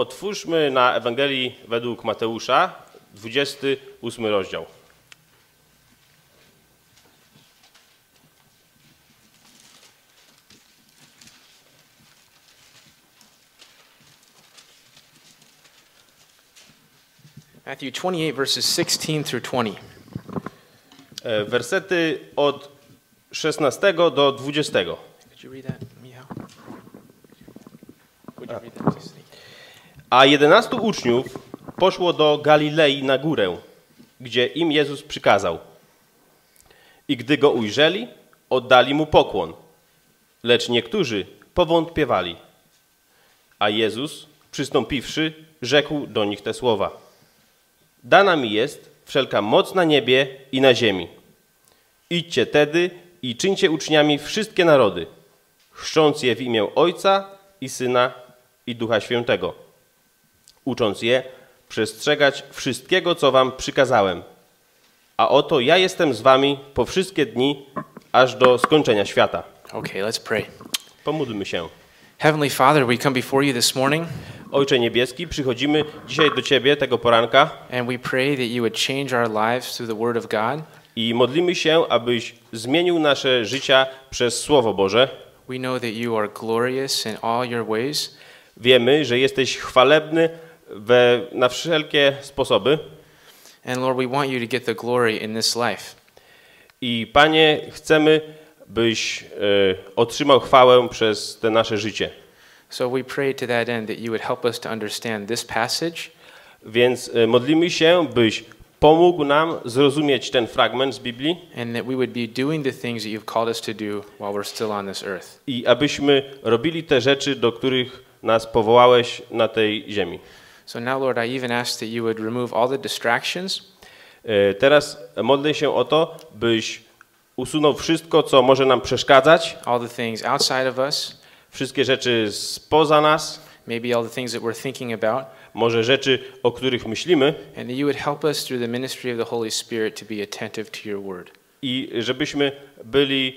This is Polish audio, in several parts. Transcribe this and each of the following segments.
Otwórzmy na Ewangelii według Mateusza, 28 rozdział. Matthew 28, verses 16 through 20. Wersety od 16 do 20. Could you read that, Michał? Would you read that, please? A 11 uczniów poszło do Galilei na górę, gdzie im Jezus przykazał. I gdy go ujrzeli, oddali mu pokłon, lecz niektórzy powątpiewali. A Jezus, przystąpiwszy, rzekł do nich te słowa. Dana mi jest wszelka moc na niebie i na ziemi. Idźcie tedy i czyńcie uczniami wszystkie narody, chrzcząc je w imię Ojca i Syna i Ducha Świętego, ucząc je przestrzegać wszystkiego, co wam przykazałem. A oto ja jestem z wami po wszystkie dni, aż do skończenia świata. Okay, let's pray. Pomódlmy się. Heavenly Father, we come before you this morning, Ojcze Niebieski, przychodzimy dzisiaj do Ciebie tego poranka and we pray that you would change our lives through the Word of God. i modlimy się, abyś zmienił nasze życia przez Słowo Boże. We know that you are glorious in all your ways, Wiemy, że jesteś chwalebny na wszelkie sposoby and Lord, we want you to get the glory in this life. i Panie, chcemy, byś otrzymał chwałę przez te nasze życie. So we pray to that end that you would help us to understand this passage, Więc modlimy się, byś pomógł nam zrozumieć ten fragment z Biblii and that we would be doing the things that you've called us to do while we're still on this earth. i abyśmy robili te rzeczy, do których nas powołałeś na tej ziemi. So now, Lord, I even ask that you would remove all the distractions, Teraz modlę się o to, byś usunął wszystko, co może nam przeszkadzać, all the things outside of us, wszystkie rzeczy spoza nas, maybe all the things that we're thinking about, może rzeczy, o których myślimy and that you would help us through the ministry of the Holy Spirit to be attentive to your word. i żebyśmy byli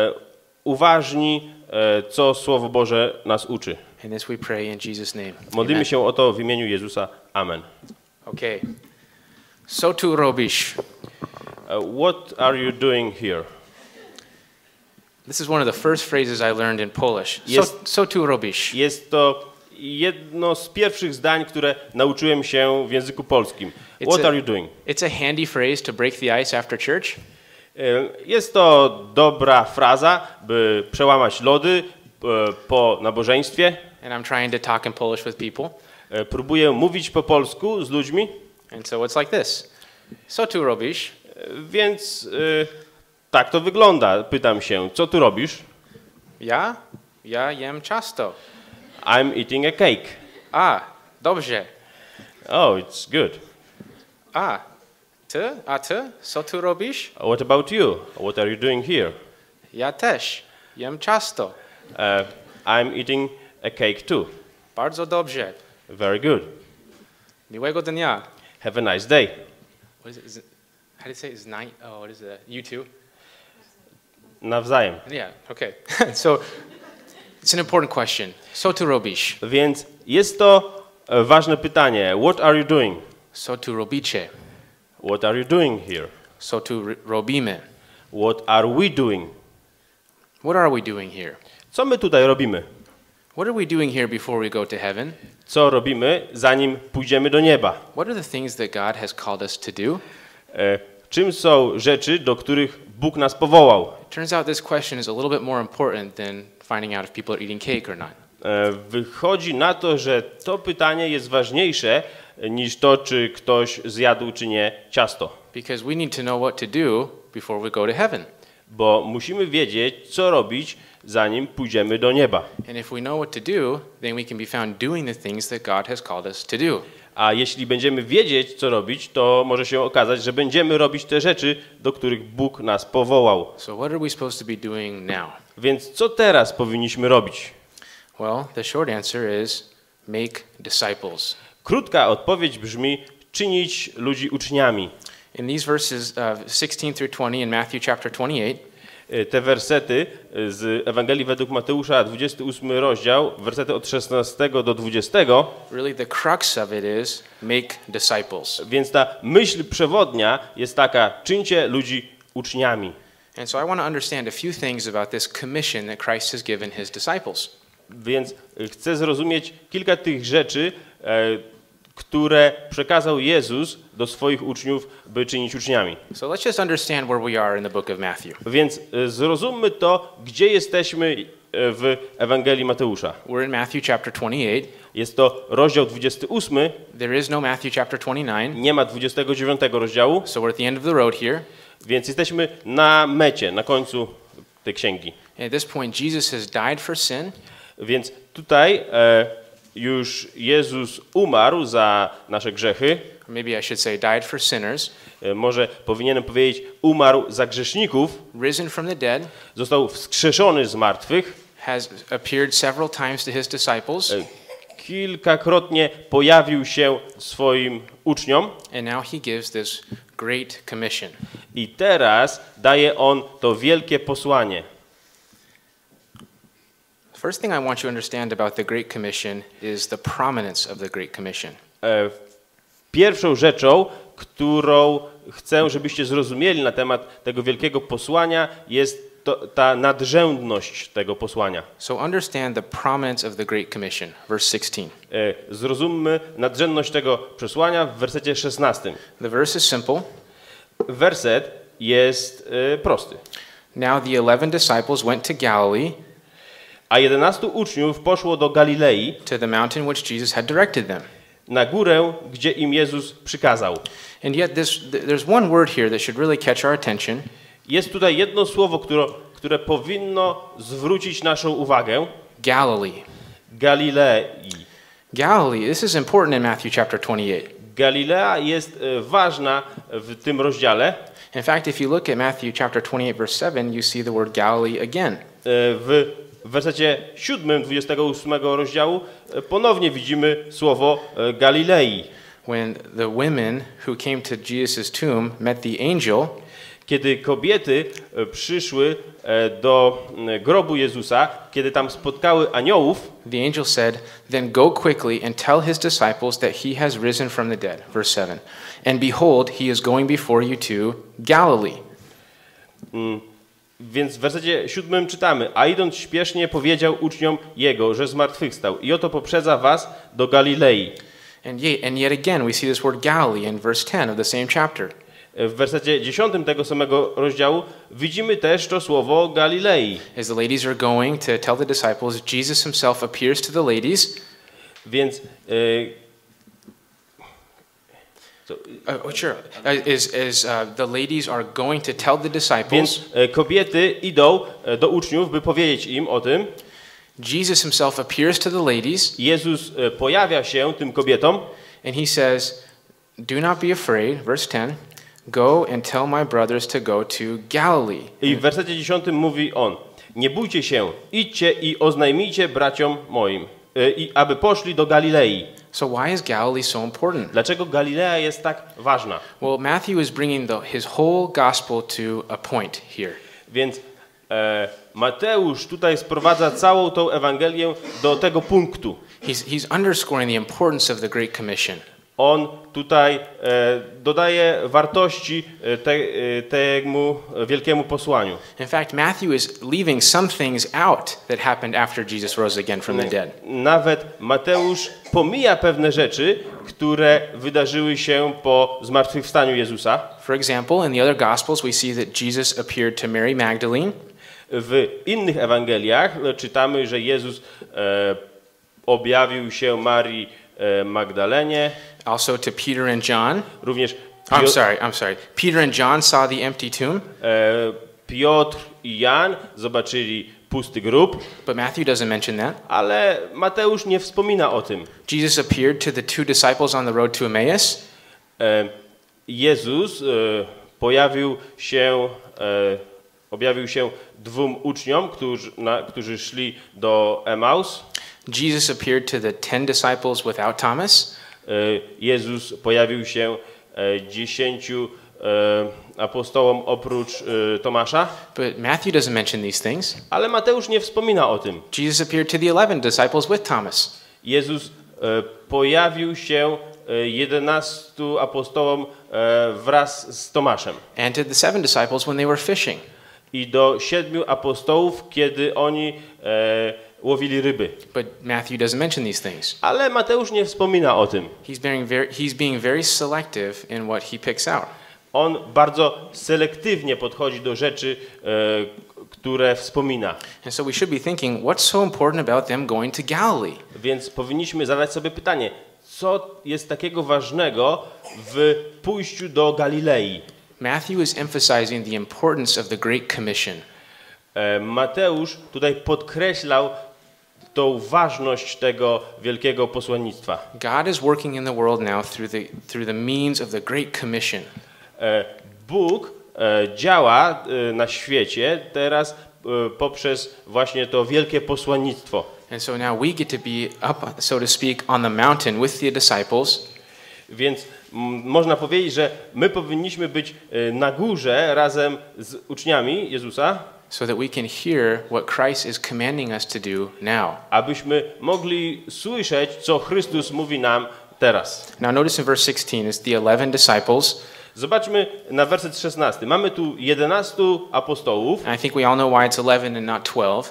uważni, co Słowo Boże nas uczy. And this we pray in Jesus' name. Modlimy Amen. się o to w imieniu Jezusa. Amen. Okay. So tu robisz. What are you doing here? This is one of the first phrases I learned in Polish. So tu robisz. Jest to jedno z pierwszych zdań, które nauczyłem się w języku polskim. What are you doing? It's a handy phrase to break the ice after church. Jest to dobra fraza, by przełamać lody po nabożeństwie. And I'm trying to talk in Polish with people. Próbuję mówić po polsku z ludźmi, And so it's like this. So tu robisz. więc tak to wygląda. Pytam się, co tu robisz? Ja jem ciasto. I'm eating a cake. A, dobrze. Oh, it's good. A ty? Co tu robisz? What about you? What are you doing here? Ja też jem ciasto. I'm eating a cake too. Bardzo dobrze. Very good. Miłego dnia. Have a nice day. What is it? How do you say it? Is night? Oh, what is that? You too? Nawzajem. Yeah, okay. So it's an important question. Co tu robisz? Więc jest to ważne pytanie. What are you doing? Co tu robicie? What are you doing here? Co tu robimy? What are we doing? What are we doing here? Co my tutaj robimy? What are we doing here before we go to heaven? Co robimy, zanim pójdziemy do nieba? What are the things that God has called us to do? Czym są rzeczy, do których Bóg nas powołał? It turns out this question is a little bit more important than finding out if people are eating cake or not. Wychodzi na to, że to pytanie jest ważniejsze niż to, czy ktoś zjadł, czy nie ciasto. Because we need to know what to do before we go to heaven. Bo musimy wiedzieć, co robić, zanim pójdziemy do nieba. And if we know what to do, then we can be found doing the things that God has called us to do. A jeśli będziemy wiedzieć, co robić, to może się okazać, że będziemy robić te rzeczy, do których Bóg nas powołał. So what are we supposed to be doing now? Więc co teraz powinniśmy robić? Well, the short answer is make disciples. Krótka odpowiedź brzmi czynić ludzi uczniami. In these verses 16 through 20 in Matthew chapter 28, Te wersety z Ewangelii według Mateusza, 28 rozdział, wersety od 16 do 20. Really the crux of it is make disciples. Więc ta myśl przewodnia jest taka: czyńcie ludzi uczniami. And so I want to understand a few things about this commission that Christ has given his disciples. Więc chcę zrozumieć kilka tych rzeczy, które przekazał Jezus do swoich uczniów, by czynić uczniami. So let's just understand where we are in the book of Matthew. Więc zrozummy to, gdzie jesteśmy w Ewangelii Mateusza. We're in Matthew chapter 28. Jest to rozdział 28, There is no Matthew chapter 29. nie ma 29 rozdziału, So we're at the end of the road here. więc jesteśmy na mecie, na końcu tej księgi. At this point Jesus has died for sin. Więc tutaj już Jezus umarł za nasze grzechy. Maybe I should say died for sinners. Może powinienem powiedzieć, umarł za grzeszników, Risen from the dead. został wskrzeszony z martwych, Has appeared several times to his disciples. kilkakrotnie pojawił się swoim uczniom And now he gives this great commission. i teraz daje on to wielkie posłanie. First thing I want you to understand about the Great Commission is the prominence of the Great Commission. Pierwszą rzeczą, którą chcę, żebyście zrozumieli na temat tego wielkiego posłania, jest ta nadrzędność tego posłania. So understand the prominence of the Great Commission, verse 16. Zrozummy nadrzędność tego przesłania w wersecie 16. The verse is simple. Werset jest prosty. Now the 11 disciples went to Galilee, A 11 uczniów poszło do Galilei, to the mountain which Jesus had directed them. na górę, gdzie im Jezus przykazał. And yet there's one word here that should really catch our attention. Jest tutaj jedno słowo, które powinno zwrócić naszą uwagę. Galilee. Galilei. Galilee, this is important in Matthew chapter 28. Galilea jest ważna w tym rozdziale. In fact, if you look at Matthew chapter 28 verse 7, you see the word Galilee again. W wersecie 7, 28 rozdziału ponownie widzimy słowo Galilei. When the women who came to Jesus' tomb met the angel, Kiedy kobiety przyszły do grobu Jezusa, kiedy tam spotkały aniołów, the angel said, "Then go quickly and tell his disciples that he has risen from the dead." Verse 7. And behold, he is going before you to Galilee. Więc w wersecie 7 czytamy: a idąc śpiesznie powiedział uczniom jego, że zmartwychwstał i oto poprzedza was do Galilei. And yet again we see this word Galilee in verse 10 of the same chapter. W wersecie 10 tego samego rozdziału widzimy też to słowo Galilei. As the ladies are going to tell the disciples, Jesus himself appears to the ladies. Więc Sure. The ladies are going to tell the disciples. Więc kobiety idą do uczniów, by powiedzieć im o tym. Jesus himself appears to the ladies. Jezus pojawia się tym kobietom. And he says, "Do not be afraid," verse 10. "Go and tell my brothers to go to Galilee." I w wersecie 10 mówi on: nie bójcie się, idźcie i oznajmijcie braciom moim, i aby poszli do Galilei. So why is Galilee so important? Dlaczego Galilea jest tak ważna? Well, Matthew is bringing his whole gospel to a point here. Więc Mateusz tutaj sprowadza całą tą Ewangelię do tego punktu. He's underscoring the importance of the Great Commission. On tutaj dodaje wartości temu wielkiemu posłaniu. In fact, Matthew is leaving some things out that happened after Jesus rose again from the dead. Nawet Mateusz pomija pewne rzeczy, które wydarzyły się po zmartwychwstaniu Jezusa. For example, in the other Gospels we see that Jesus appeared to Mary Magdalene. W innych Ewangeliach czytamy, że Jezus objawił się Marii Magdalenie. Also to Peter and John. Również I'm sorry. Peter and John saw the empty tomb. Piotr i Jan zobaczyli pusty grób. But Matthew doesn't mention that. Ale Mateusz nie wspomina o tym. Jesus appeared to the two disciples on the road to Emmaus. Jezus objawił się dwóm uczniom, którzy szli do Emaus. Jesus appeared to the 10 disciples without Thomas. Jezus pojawił się 10 apostołom oprócz Tomasza, But Matthew doesn't mention these things. ale Mateusz nie wspomina o tym. Jesus appeared to the 11 disciples with Thomas. Jezus pojawił się 11 apostołom wraz z Tomaszem And to the 7 disciples when they were fishing. i do 7 apostołów, kiedy oni łowili ryby. But Matthew doesn't mention these things. Ale Mateusz nie wspomina o tym. He's being very selective in what he picks out. On bardzo selektywnie podchodzi do rzeczy, które wspomina. And so we should be thinking, what's so important about them going to Galilee? Więc powinniśmy zadać sobie pytanie, co jest takiego ważnego w pójściu do Galilei? Matthew is emphasizing the importance of the Great Commission. Mateusz tutaj podkreślał tą ważność tego wielkiego posłannictwa. God is working in the world now through the means of the Great Commission. Bóg działa na świecie teraz poprzez właśnie to wielkie posłannictwo. And so now we get to be up, so to speak, on the mountain with the disciples. Więc można powiedzieć, że my powinniśmy być na górze razem z uczniami Jezusa, So that we can hear what Christ is commanding us to do now. abyśmy mogli słyszeć, co Chrystus mówi nam teraz. Now notice in verse 16, it's the 11 disciples. Zobaczmy na werset 16. Mamy tu 11 apostołów. And I think we all know why it's 11 and not 12.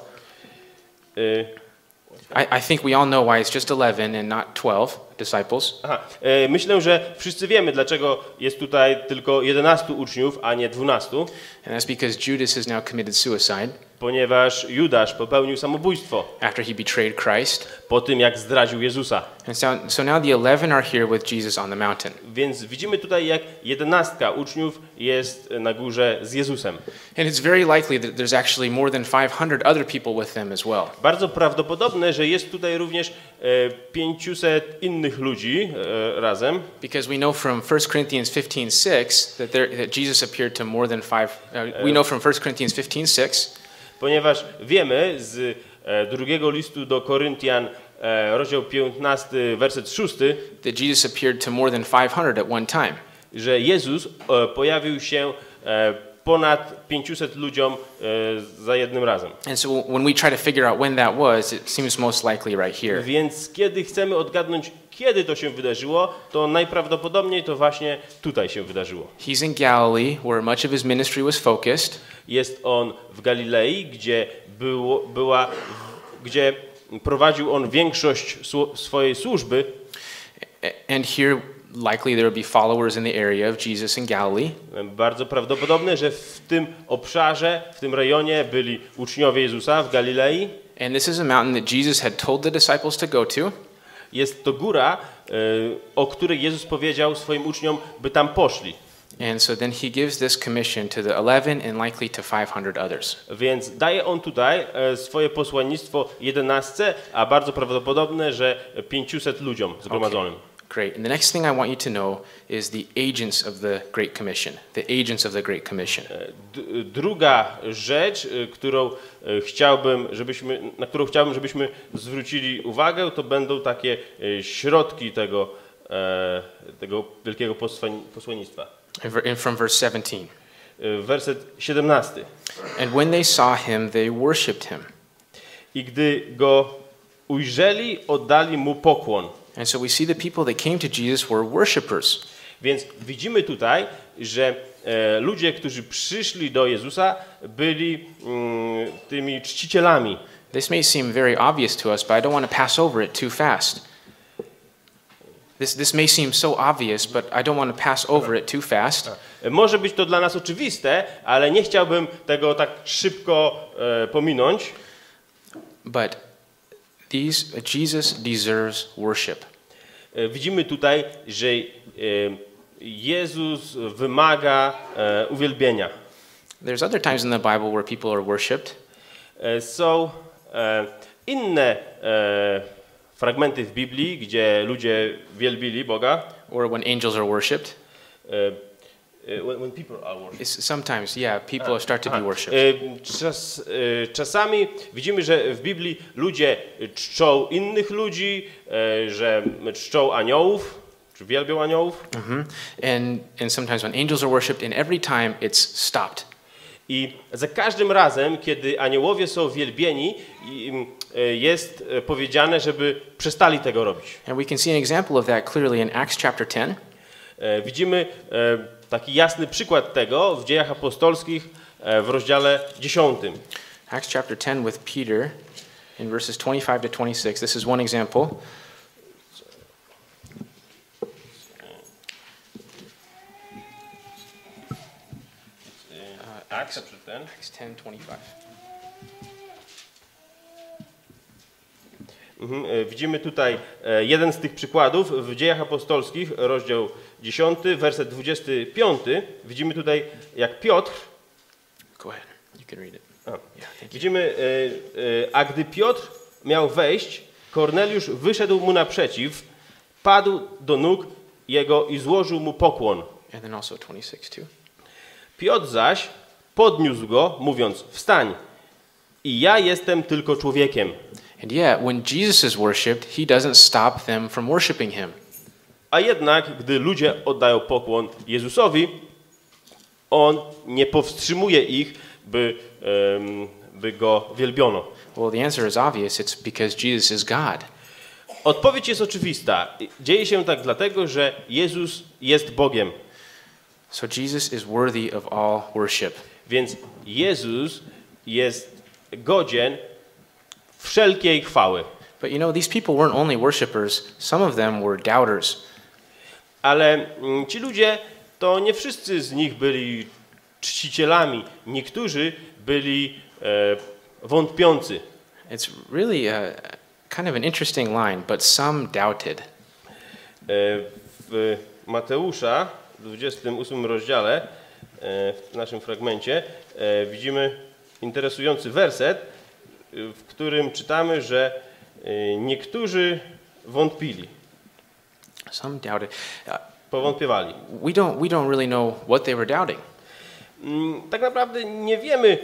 I think we all know why it's just 11 and not 12 disciples. Myślę, że wszyscy wiemy, dlaczego jest tutaj tylko 11 uczniów, a nie 12. And that's because Judas has now committed suicide Ponieważ Judasz popełnił samobójstwo after he betrayed Christ. po tym, jak zdradził Jezusa. And so now the 11 are here with Jesus on the mountain. Więc widzimy tutaj, jak 11 uczniów jest na górze z Jezusem. And it's very likely that there's actually more than 500 other people with them as well. Bardzo prawdopodobne, że jest tutaj również 500 innych ludzi razem. Because we know from 1 Corinthians 15:6 that Jesus appeared to more than we know from 1 Corinthians 15:6 Ponieważ wiemy z drugiego listu do Koryntian, rozdział 15, werset 6, that Jesus appeared to more than 500 at one time. że Jezus pojawił się ponad 500 ludziom za jednym razem. And so when we try to figure out when that was, it seems most likely right here. Więc kiedy chcemy odgadnąć, kiedy to się wydarzyło, to najprawdopodobniej to właśnie tutaj się wydarzyło. He's in Galilee, where much of his ministry was focused. Jest on w Galilei, gdzie prowadził on większość swojej służby. And here likely there would be followers in the area of Jesus in Galilee. Bardzo prawdopodobne, że w tym obszarze, w tym rejonie byli uczniowie Jezusa w Galilei. And this is a mountain that Jesus had told the disciples to go to. Jest to góra, o której Jezus powiedział swoim uczniom, by tam poszli. And so then he gives this commission to the 11 and likely to 500 others. Więc daje on tutaj swoje posłannictwo 11, a bardzo prawdopodobne, że 500 ludziom zgromadzonym. Great. And the next thing I want you to know is the agents of the Great Commission. The agents of the Great Commission. Druga rzecz, na którą chciałbym, żebyśmy zwrócili uwagę, to będą takie środki tego wielkiego posłannictwa. And from verse 17. Werset 17. And when they saw him, they worshipped him. I gdy go ujrzeli, oddali mu pokłon. And so we see the people that came to Jesus were worshipers. Więc widzimy tutaj, że ludzie, którzy przyszli do Jezusa, byli tymi czcicielami. This may seem very obvious to us, but I don't want to pass over it too fast. This may seem so obvious, but I don't want to pass over it too fast. Może być to dla nas oczywiste, ale nie chciałbym tego tak szybko pominąć. But Jesus deserves worship. Widzimy tutaj, że Jezus wymaga uwielbienia. There's other times in the Bible where people are worshipped. Są inne fragmenty w Biblii, gdzie ludzie wielbili Boga. Or when angels are worshipped. When people are worshipped. Sometimes, yeah, people start to be worshipped. Czasami widzimy, że w Biblii ludzie czczą innych ludzi, że czczą aniołów. czy wielbią aniołów. And sometimes when angels are worshipped, and every time it's stopped. I za każdym razem, kiedy aniołowie są wielbieni, jest powiedziane, żeby przestali tego robić. And we can see an example of that clearly in Acts chapter 10. Widzimy taki jasny przykład tego w Dziejach Apostolskich w rozdziale 10. Acts chapter 10 with Peter in verses 25 to 26. This is one example. Acts chapter 10. Acts 10:25. Widzimy tutaj jeden z tych przykładów w Dziejach Apostolskich, rozdział 10, werset 25. Widzimy tutaj, jak Piotr. Go ahead. You can read it. Widzimy, a gdy Piotr miał wejść, Korneliusz wyszedł mu naprzeciw, padł do nóg jego i złożył mu pokłon. And then also 26 too. Piotr zaś podniósł go, mówiąc: wstań, i ja jestem tylko człowiekiem. And yet, when Jesus is worshipped, he doesn't stop them from worshiping him. A jednak, gdy ludzie oddają pokłon Jezusowi, on nie powstrzymuje ich, by go wielbiono. Well, the answer is obvious. It's because Jesus is God. Odpowiedź jest oczywista. Dzieje się tak dlatego, że Jezus jest Bogiem. So Jesus is worthy of all worship. Więc Jezus jest godzien wszelkiej chwały. But you know, these people weren't only worshipers, some of them were doubters. Ale ci ludzie, to nie wszyscy z nich byli czcicielami. Niektórzy byli wątpiący. It's really kind of an interesting line, but some doubted. W Mateusza, w 28 rozdziale, w naszym fragmencie, widzimy interesujący werset, w którym czytamy, że niektórzy wątpili. Some doubted. Powątpiewali. We don't really know what they were doubting. Tak naprawdę nie wiemy,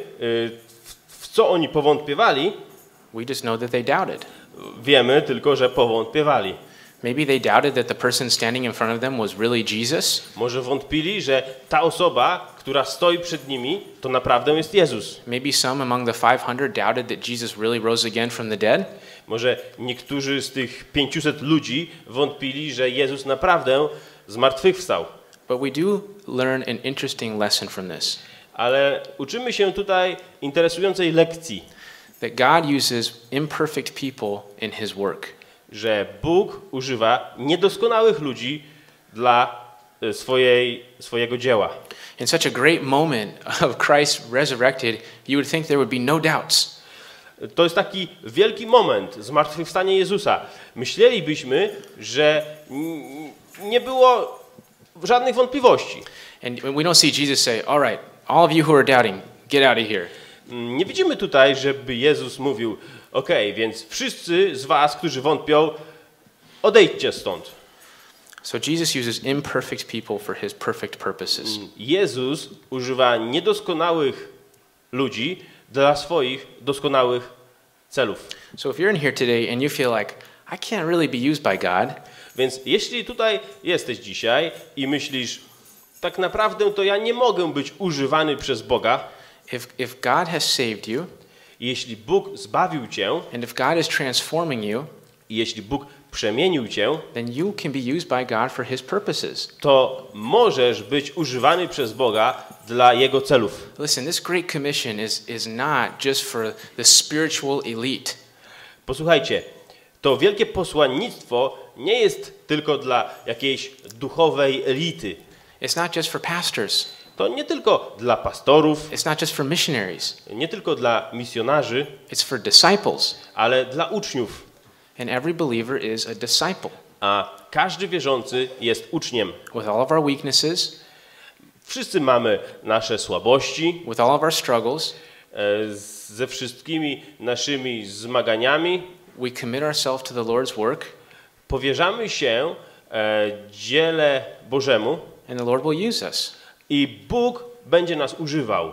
w co oni powątpiewali. We just know that they doubted. Wiemy tylko, że powątpiewali. Maybe they doubted that the person standing in front of them was really Jesus. Może wątpili, że ta osoba, która stoi przed nimi, to naprawdę jest Jezus. Maybe some among the 500 doubted that Jesus really rose again from the dead. Może niektórzy z tych 500 ludzi wątpili, że Jezus naprawdę zmartwychwstał. But we do learn an interesting lesson from this. Ale uczymy się tutaj interesującej lekcji, That God uses imperfect people in his work. że Bóg używa niedoskonałych ludzi dla swojego dzieła. In such a great moment of Christ resurrected, you would think there would be no doubts. To jest taki wielki moment, zmartwychwstanie Jezusa. Myślelibyśmy, że nie było żadnych wątpliwości. And we don't see Jesus say, all right, all of you who are doubting, get out of here. Nie widzimy tutaj, żeby Jezus mówił: okej, więc wszyscy z was, którzy wątpią, odejdźcie stąd. So Jesus uses imperfect people for his perfect purposes. Jezus używa niedoskonałych ludzi dla swoich doskonałych celów. So if you're in here today and you feel like, I can't really be used by God, Więc jeśli tutaj jesteś dzisiaj i myślisz: tak naprawdę to ja nie mogę być używany przez Boga, if God has saved you, jeśli Bóg zbawił cię and if God is transforming you, i jeśli Bóg przemienił cię, then you can be used by God for his purposes. to możesz być używany przez Boga dla Jego celów. Listen, this Great Commission is not just for the spiritual elite. Posłuchajcie, to wielkie posłannictwo nie jest tylko dla jakiejś duchowej elity. It's not just for pastors. To nie tylko dla pastorów, It's not just for missionaries. nie tylko dla misjonarzy, It's for disciples. ale dla uczniów. And every believer is a disciple. A każdy wierzący jest uczniem. With all of our weaknesses, Wszyscy mamy nasze słabości, with all of our struggles, ze wszystkimi naszymi zmaganiami. we commit ourselves to the Lord's work, Powierzamy się dziele Bożemu and the Lord will use us. i Bóg będzie nas używał.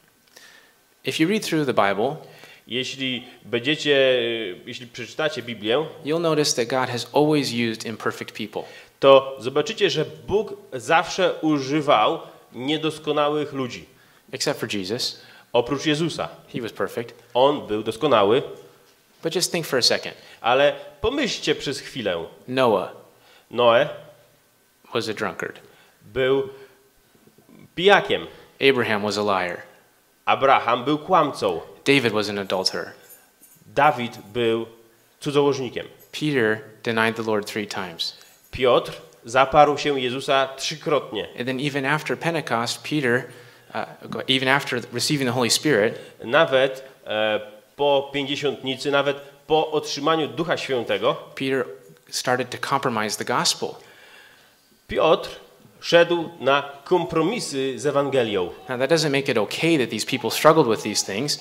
If you read through the Bible, Jeśli przeczytacie Biblię, you'll notice that God has always used imperfect people. to zobaczycie, że Bóg zawsze używał niedoskonałych ludzi. Except for Jesus. Oprócz Jezusa. He was perfect. On był doskonały. But just think for a second. Ale pomyślcie przez chwilę. Noah Noe was a drunkard. był pijakiem. Abraham was a liar. Abraham był kłamcą. David was an adulterer. Dawid był cudzołożnikiem. Peter denied the Lord 3 times. Piotr zaparł się Jezusa 3-krotnie. And then even after Pentecost, Peter, even after receiving the Holy Spirit, Nawet po pięćdziesiątnicy, nawet po otrzymaniu Ducha Świętego, Peter started to compromise the gospel. Piotr szedł na kompromisy z Ewangelią. Now that doesn't make it okay that these people struggled with these things.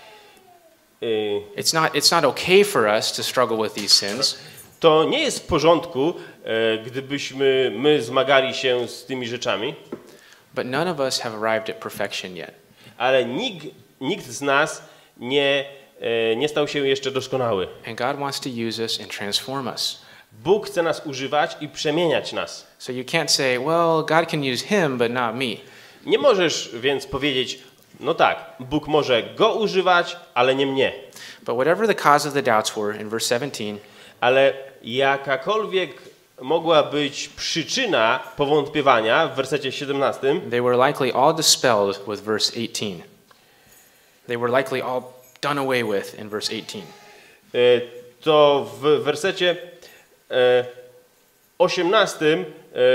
It's not okay for us to struggle with these sins. To nie jest w porządku, gdybyśmy my zmagali się z tymi rzeczami, But none of us have arrived at perfection yet. ale nikt z nas nie stał się jeszcze doskonały. And God wants to use us and transform us. Bóg chce nas używać i przemieniać nas. So you can't say, well, God can use him, but not me. Nie możesz więc powiedzieć, no tak, Bóg może go używać, ale nie mnie. But whatever the cause of the doubts were in verse 17, Ale jakakolwiek mogła być przyczyna powątpiewania w wersecie 17, they were likely all dispelled with verse 18. They were likely all done away with in verse 18. to w wersecie 18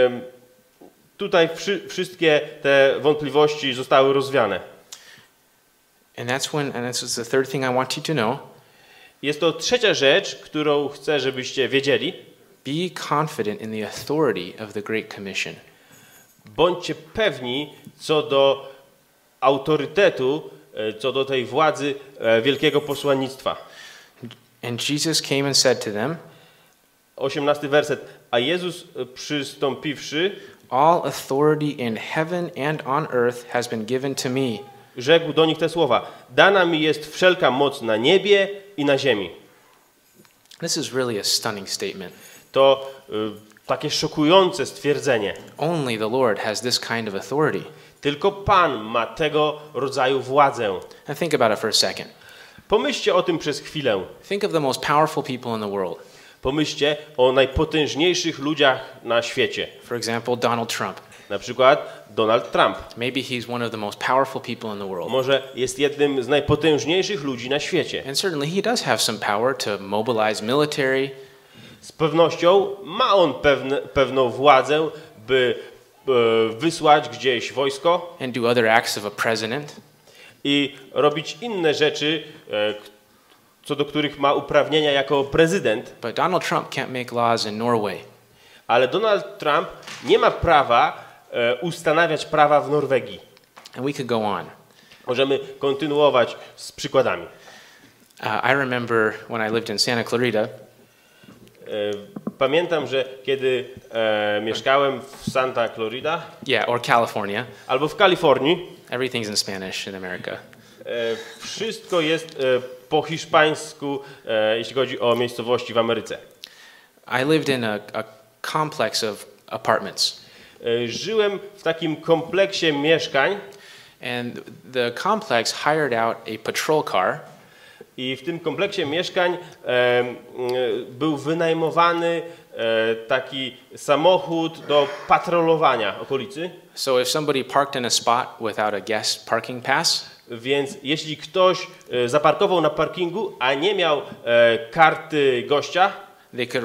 tutaj wszystkie te wątpliwości zostały rozwiane. And this is the third thing I want you to know. Jest to trzecia rzecz, którą chcę, żebyście wiedzieli. Be confident in the authority of the Great Commission. Bądźcie pewni co do autorytetu, co do tej władzy wielkiego posłannictwa. And Jesus came and said to them, 18 werset. A Jezus przystąpiwszy, all authority in heaven and on earth has been given to me. rzekł do nich te słowa. Dana mi jest wszelka moc na niebie i na ziemi. This is really a stunning statement. To takie szokujące stwierdzenie. Only the Lord has this kind of authority. Tylko Pan ma tego rodzaju władzę. Now think about it for a second. Pomyślcie o tym przez chwilę. Think of the most powerful people in the world. Pomyślcie o najpotężniejszych ludziach na świecie. For example, Donald Trump. Na przykład Donald Trump. Maybe he's one of the most powerful people in the world. Może jest jednym z najpotężniejszych ludzi na świecie. And certainly he does have some power to mobilize military. Z pewnością ma on pewną władzę, by wysłać gdzieś wojsko And do other acts of a president. i robić inne rzeczy, co do których ma uprawnienia jako prezydent. But Donald Trump can't make laws in Norway. Ale Donald Trump nie ma prawa ustanawiać prawa w Norwegii. And we could go on. Możemy kontynuować z przykładami. I remember when I lived in Santa Clarita. Pamiętam, że kiedy mieszkałem w Santa Clarita, Yeah, or California. albo w Kalifornii, Everything's in Spanish in America. wszystko jest po hiszpańsku, jeśli chodzi o miejscowości w Ameryce. I lived in a complex of apartments. Żyłem w takim kompleksie mieszkań And the complex hired out a patrol car. i w tym kompleksie mieszkań był wynajmowany taki samochód do patrolowania okolicy. So if somebody parked in a spot without a guest parking pass, Więc jeśli ktoś zaparkował na parkingu, a nie miał karty gościa, they could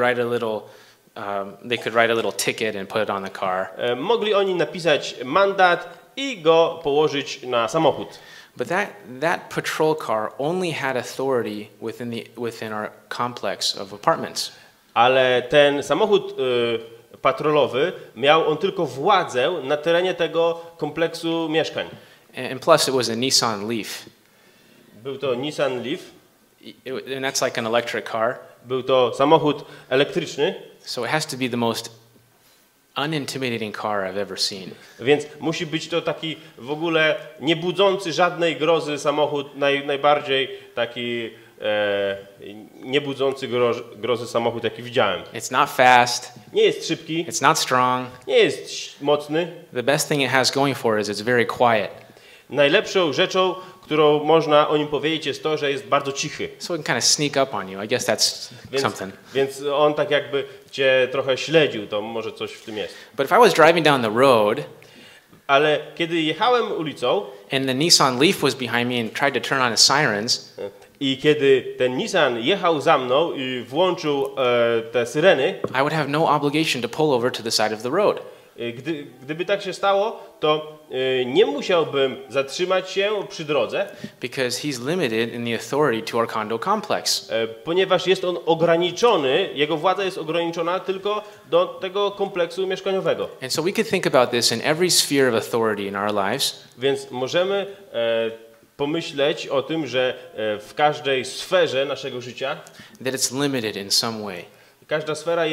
write a little ticket and put it on the car. mogli oni napisać mandat i go położyć na samochód. But that patrol car only had authority within our complex of apartments. Ale ten samochód patrolowy miał on tylko władzę na terenie tego kompleksu mieszkań. And plus it was a Nissan Leaf. Był to Nissan Leaf. And that's like an electric car. Był to samochód elektryczny. So it has to be the most unintimidating car I've ever seen. Więc musi być to taki w ogóle nie budzący żadnej grozy samochód, najbardziej taki niebudzący grozy samochód, jaki widziałem. It's not fast. Nie jest szybki, It's not strong. nie jest mocny. The best thing it has going for it is it's very quiet. Najlepszą rzeczą, którą można o nim powiedzieć, jest to, że jest bardzo cichy. So it can kind of sneak up on you. I guess that's something. Więc on tak jakby cię trochę śledził, to może coś w tym jest. But if I was driving down the road Ale kiedy jechałem ulicą and the Nissan Leaf was behind me and tried to turn on the sirens, i kiedy ten Nissan jechał za mną i włączył te syreny, I would have no obligation to pull over to the side of the road. Gdyby tak się stało, to nie musiałbym zatrzymać się przy drodze, Because he's limited in the authority to our condo complex. ponieważ jest on ograniczony, jego władza jest ograniczona tylko do tego kompleksu mieszkaniowego. And so we could think about this in every sphere of authority in our lives. Więc możemy pomyśleć o tym, że w każdej sferze naszego życia, That it's limited in some way. każda sfera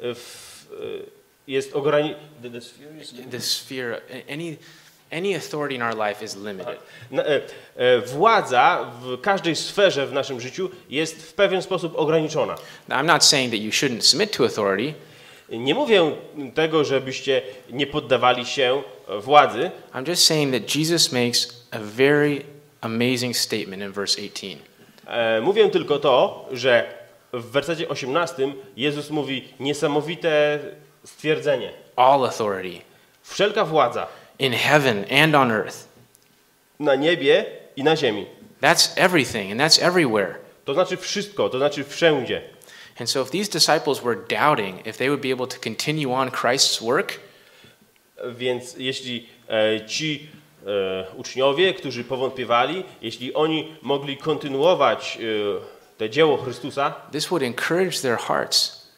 jest ograniczona. The sphere, any authority in our life is limited. Władza w każdej sferze w naszym życiu jest w pewien sposób ograniczona. Now, I'm not saying that you shouldn't submit to authority. Nie mówię tego, żebyście nie poddawali się władzy. I'm just saying that Jesus makes a very amazing statement in verse 18. Mówię tylko to, że w wersecie 18 Jezus mówi niesamowite stwierdzenie. All authority Wszelka władza in heaven and on earth. na niebie i na ziemi. That's everything and that's everywhere. To znaczy wszystko, to znaczy wszędzie. And so if these disciples were doubting if they would be able to continue on Christ's work, Więc jeśli ci uczniowie, którzy powątpiewali, jeśli oni mogli kontynuować to dzieło Chrystusa, this would encourage their hearts.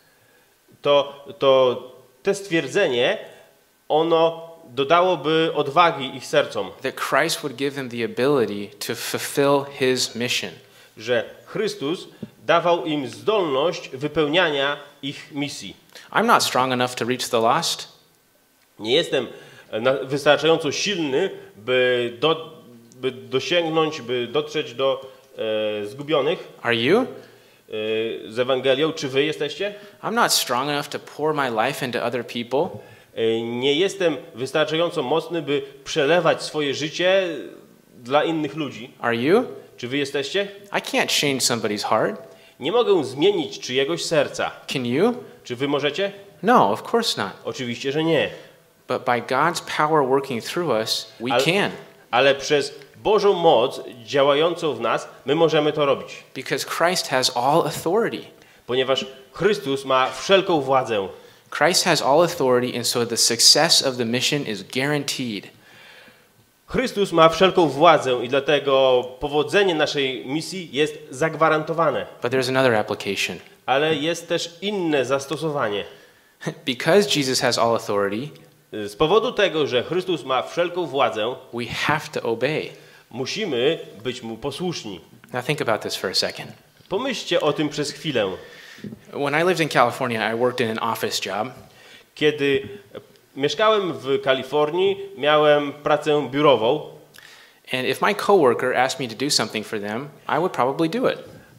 to te stwierdzenie, ono dodałoby odwagi ich sercom, That Christ would give them the ability to fulfill his mission. że Chrystus dawał im zdolność wypełniania ich misji. I'm not strong enough to reach the lost. Nie jestem wystarczająco silny, by dosięgnąć, by dotrzeć do zgubionych Are you? z Ewangelią. Czy wy jesteście? I'm not strong enough to pour my life into other people. Nie jestem wystarczająco mocny, by przelewać swoje życie dla innych ludzi. Are you? Czy wy jesteście? I can't change somebody's heart. Nie mogę zmienić czyjegoś serca. Can you? Czy wy możecie? No, of course not. Oczywiście, że nie. But by God's power working through us, we can. Ale przez Bożą moc działającą w nas, my możemy to robić. Because Christ has all authority. Ponieważ Chrystus ma wszelką władzę. Christ has all authority, and so the success of the mission is guaranteed. Chrystus ma wszelką władzę i dlatego powodzenie naszej misji jest zagwarantowane. But there's another application. Ale jest też inne zastosowanie. Because Jesus has all authority, Z powodu tego, że Chrystus ma wszelką władzę, we have to obey. musimy być Mu posłuszni. Now think about this for a second. Pomyślcie o tym przez chwilę. When I lived in California, I worked in an office job. Kiedy mieszkałem w Kalifornii, miałem pracę biurową. And if my coworker asked me to do something for them, I would probably do it.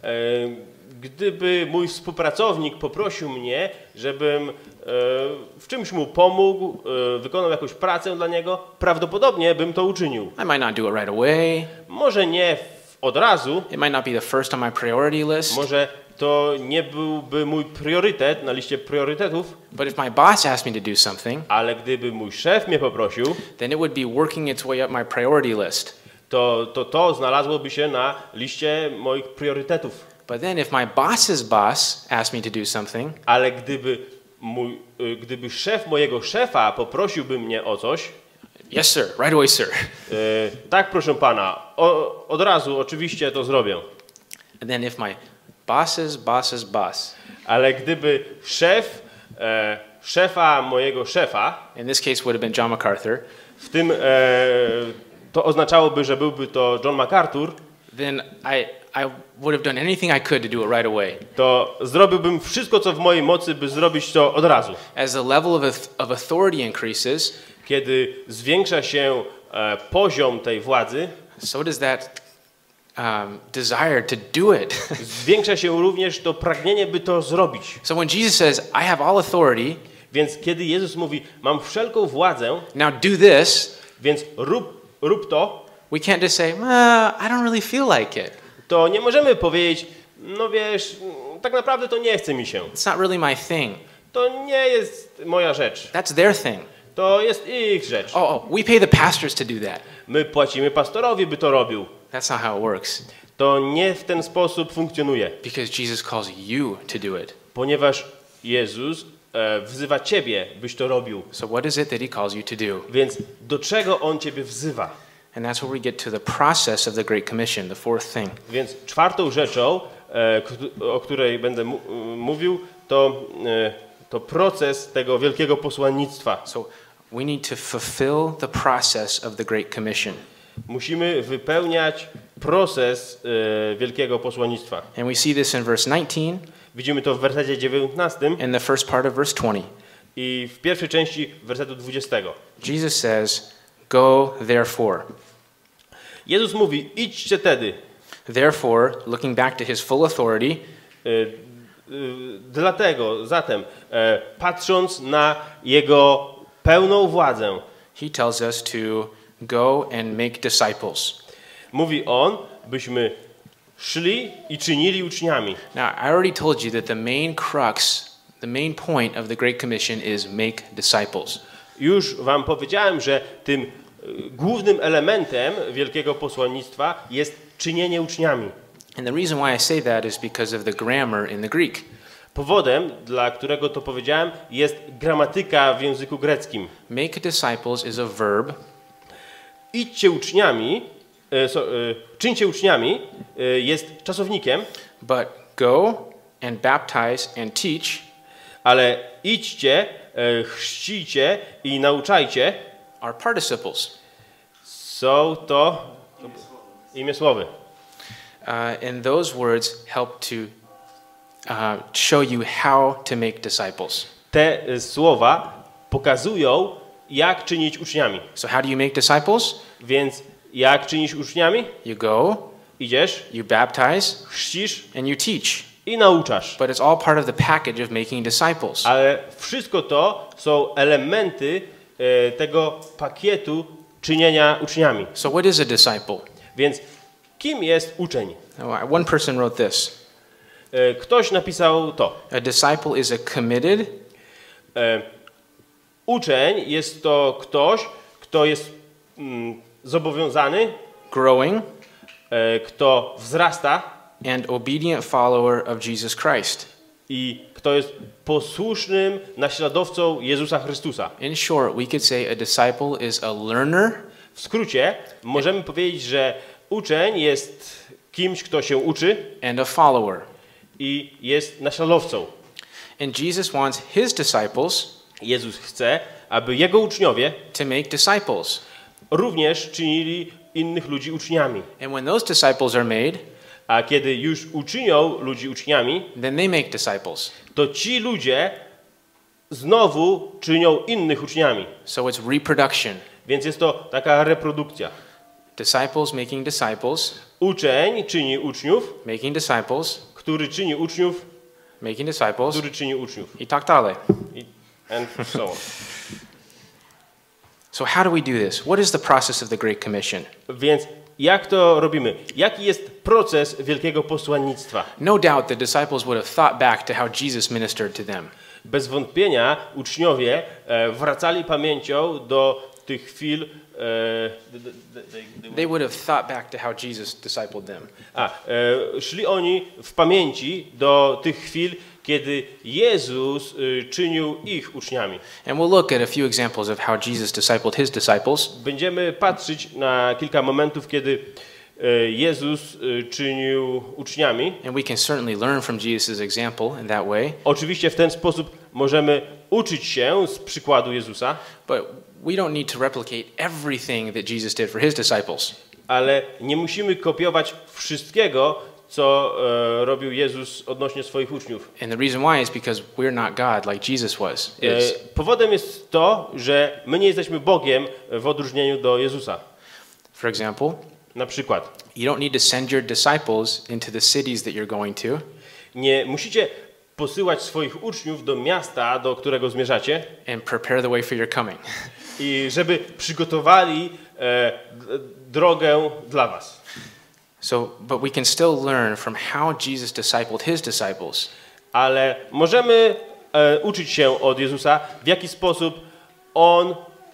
Gdyby mój współpracownik poprosił mnie, żebym w czymś mu pomógł, wykonał jakąś pracę dla niego, prawdopodobnie bym to uczynił. I might not do it right away. Może nie od razu, It might not be the first on my priority list. może to nie byłby mój priorytet na liście priorytetów, But if my boss asked me to do something, ale gdyby mój szef mnie poprosił, then it would be working its way up my priority list. to znalazłoby się na liście moich priorytetów. But then if my boss's boss asked me to do something, Ale gdyby szef mojego szefa poprosiłby mnie o coś, yes sir, right away sir. tak proszę pana, od razu oczywiście to zrobię. And then if my boss's boss, Ale gdyby szef szefa mojego szefa, in this case would have been John MacArthur, w tym to oznaczałoby, że byłby to John MacArthur, then I would have done anything I could to do it right away. to zrobiłbym wszystko, co w mojej mocy, by zrobić to od razu. As the level of authority increases, Kiedy zwiększa się poziom tej władzy, so does that desire to do it. Zwiększa się również to pragnienie, by to zrobić. So when Jesus says, I have all authority, Więc kiedy Jezus mówi, mam wszelką władzę, now do this, więc rób to, we can't just say, I don't really feel like it. to nie możemy powiedzieć, no wiesz, tak naprawdę to nie chce mi się. It's not really my thing. To nie jest moja rzecz. That's their thing. To jest ich rzecz. We pay the pastors to do that. My płacimy pastorowi, by to robił. That's not how it works. To nie w ten sposób funkcjonuje. Because Jesus calls you to do it. Ponieważ Jezus wzywa ciebie, byś to robił. So what is it that he calls you to do? Więc do czego On ciebie wzywa? And that's where we get to the process of the Great Commission, the fourth thing. Więc czwartą rzeczą, o której będę mówił, to proces tego wielkiego posłannictwa. So we need to fulfill the process of the Great Commission. Musimy wypełniać proces wielkiego posłannictwa. And we see this in verse 19 Widzimy to w wersecie 19 and the first part of verse 20. i w pierwszej części wersetu 20. Jesus says, go therefore. Jezus mówi, idźcie tedy. Therefore, looking back to his full authority, Dlatego, zatem, patrząc na Jego pełną władzę, he tells us to go and make disciples. mówi On, byśmy szli i czynili uczniami. Now, I already told you that the main crux, the main point of the Great Commission is make disciples. Już wam powiedziałem, że tym głównym elementem wielkiego posłannictwa jest czynienie uczniami. And the reason why I say that is because of the grammar in the Greek. Powodem, dla którego to powiedziałem, jest gramatyka w języku greckim. Make disciples is a verb, Idźcie uczniami, czyńcie uczniami jest czasownikiem, but go and baptize and teach ale idźcie, chrzcijcie i nauczajcie, are participles. są to imię słowy. And those words help to show you how to make disciples. Te słowa pokazują, jak czynić uczniami. So how do you make disciples? Więc jak czynisz uczniami? You go, Idziesz, you baptize, chrzcisz and you teach. i nauczasz. But it's all part of the package of making disciples. Ale wszystko to są elementy tego pakietu czynienia uczniami. So what is a disciple? Więc kim jest uczeń? One person wrote this. Ktoś napisał to. A disciple is a committed, Uczeń jest to ktoś, kto jest zobowiązany, growing, kto wzrasta and obedient follower of Jesus Christ. i kto jest posłusznym naśladowcą Jezusa Chrystusa. In short, we could say a disciple is a learner W skrócie możemy powiedzieć, że uczeń jest kimś, kto się uczy and a follower. i jest naśladowcą. And Jesus wants his disciples Jezus chce, aby Jego uczniowie to make disciples. również czynili innych ludzi uczniami. And when those disciples are made, A kiedy już uczynią ludzi uczniami, then they make disciples. to ci ludzie znowu czynią innych uczniami. So it's reproduction. Więc jest to taka reprodukcja. Disciples making disciples, Uczeń czyni uczniów, making disciples, który czyni uczniów, making disciples. który czyni uczniów. I tak dalej. And so on. So how do we do this? What is the process of the Great Commission? Więc jak to robimy? Jaki jest proces wielkiego posłannictwa? No doubt the disciples would have thought back to how Jesus ministered to them. Bez wątpienia uczniowie wracali pamięcią do tych chwil. They would have thought back to how Jesus discipled them. Szli oni w pamięci do tych chwil, kiedy Jezus czynił ich uczniami. And we'll look at a few examples of how Jesus discipled his disciples. Będziemy patrzeć na kilka momentów, kiedy Jezus czynił uczniami. And we can certainly learn from Jesus' example in that way. Oczywiście w ten sposób możemy uczyć się z przykładu Jezusa, But we don't need to replicate everything that Jesus did for his disciples. ale nie musimy kopiować wszystkiego, co robił Jezus odnośnie swoich uczniów. And the reason why is because we're not God like Jesus was. Powodem jest to, że my nie jesteśmy Bogiem w odróżnieniu do Jezusa. For example, Na przykład, You don't need to send your disciples into the cities that you're going to. Nie musicie posyłać swoich uczniów do miasta, do którego zmierzacie, And prepare the way for your coming. i żeby przygotowali drogę dla was. So, but we can still learn from how Jesus discipled his disciples. Ale możemy uczyć się od Jezusa, w jaki sposób On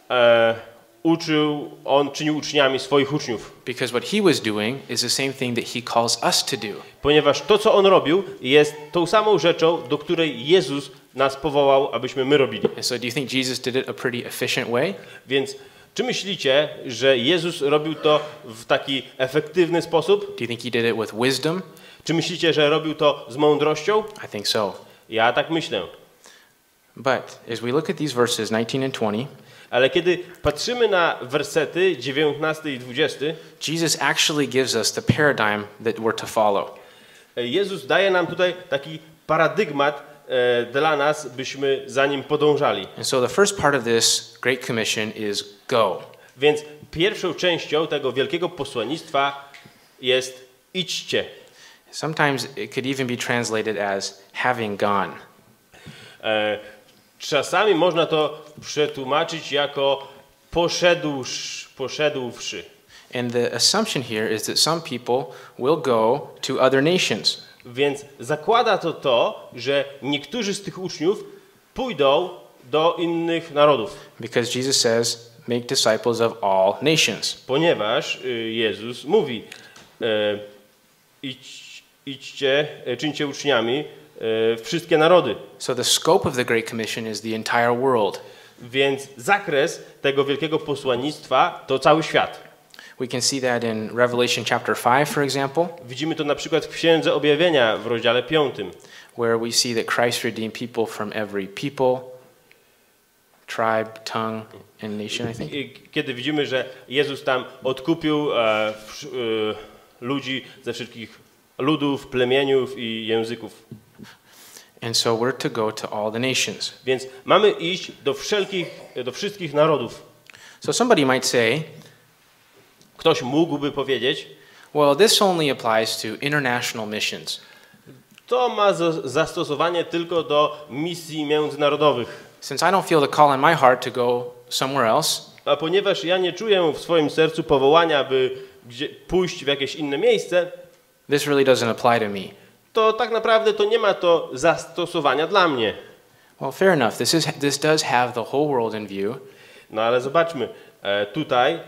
czynił uczniami swoich uczniów. Because what he was doing is the same thing that he calls us to do. Ponieważ to, co On robił, jest tą samą rzeczą, do której Jezus nas powołał, abyśmy my robili. And so do you think Jesus did it a pretty efficient way? Więc czy myślicie, że Jezus robił to w taki efektywny sposób? Do you think he did it with wisdom? Czy myślicie, że robił to z mądrością? I think so. Ja tak myślę. But as we look at these verses 19 and 20, Ale kiedy patrzymy na wersety 19 i 20, Jesus actually gives us the paradigm that we're to follow. Jezus daje nam tutaj taki paradygmat dla nas, byśmy za nim podążali. And so the first part of this Great Commission is go. Więc pierwszą częścią tego wielkiego posłannictwa jest idźcie. Sometimes it could even be translated as having gone. Czasami można to przetłumaczyć jako poszedłszy. And the assumption here is that some people will go to other nations. Więc zakłada to, że niektórzy z tych uczniów pójdą do innych narodów. Because Jesus says, make disciples of all nations. Ponieważ Jezus mówi, idźcie, czyńcie uczniami wszystkie narody. So the scope of the Great Commission is the entire world. Więc zakres tego wielkiego posłannictwa to cały świat. We can see that in Revelation chapter 5, for example, Widzimy to na przykład w Księdze Objawienia w rozdziale 5, where we see that Christ redeemed people from every people, tribe, tongue, and nation, I think. kiedy widzimy, że Jezus tam odkupił ludzi ze wszystkich ludów, plemieniów i języków. And so we're to go to all the nations. Więc mamy iść do wszystkich narodów. So somebody might say, Ktoś mógłby powiedzieć, well, this only applies to international missions. to ma zastosowanie tylko do misji międzynarodowych. Since I don't feel the call in my heart to go somewhere else, A ponieważ ja nie czuję w swoim sercu powołania, by pójść w jakieś inne miejsce, this really doesn't apply to me. to tak naprawdę to nie ma to zastosowania dla mnie. Well, fair enough. This does have the whole world in view. No ale zobaczmy, tutaj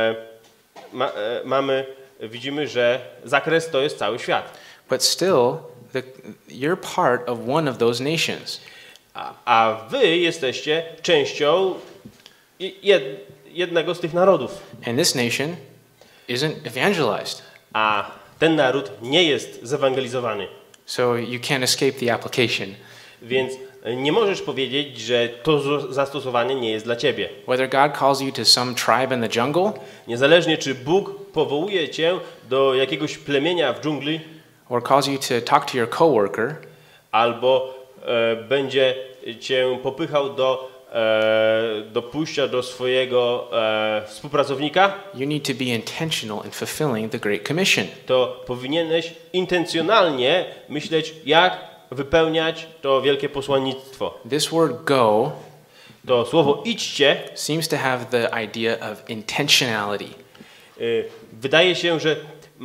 widzimy, że zakres to jest cały świat. But still, you're part of one of those nations. A wy jesteście częścią jednego z tych narodów. And this nation isn't evangelized. A ten naród nie jest zewangelizowany. So you can't escape the application. Więc nie możesz powiedzieć, że to zastosowanie nie jest dla ciebie. Whether God calls you to some tribe in the jungle, Niezależnie czy Bóg powołuje cię do jakiegoś plemienia w dżungli, or calls you to talk to your coworker, albo będzie cię popychał do pójścia do swojego współpracownika, you need to be intentional in fulfilling the Great Commission. to powinieneś intencjonalnie myśleć, jak wypełniać to wielkie posłannictwo. This word go To słowo idźcie seems to have the idea of intentionality. wydaje się, że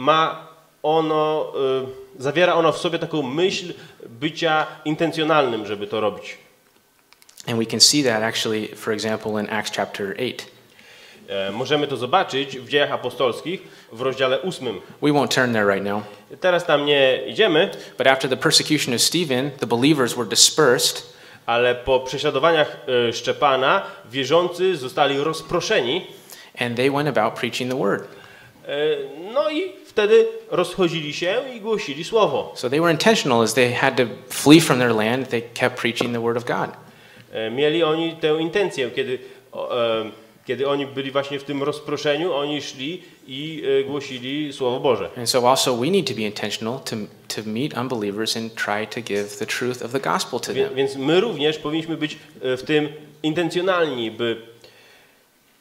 zawiera ono w sobie taką myśl bycia intencjonalnym, żeby to robić. And we can see that actually, for example, in Acts chapter 8. Możemy to zobaczyć w Dziejach Apostolskich w rozdziale 8. We won't turn there right now. Teraz tam nie idziemy, But after the persecution of Stephen, the believers were dispersed, ale po prześladowaniach Szczepana wierzący zostali rozproszeni. and they went about preaching the word. No i wtedy rozchodzili się i głosili słowo. So they were intentional as they had to flee from their land, they kept preaching the word of God. Mieli oni tę intencję, kiedy oni byli właśnie w tym rozproszeniu, oni szli i głosili Słowo Boże. And so also we need to be intentional to meet unbelievers and try to give the truth of the gospel to them. Więc my również powinniśmy być w tym intencjonalni, by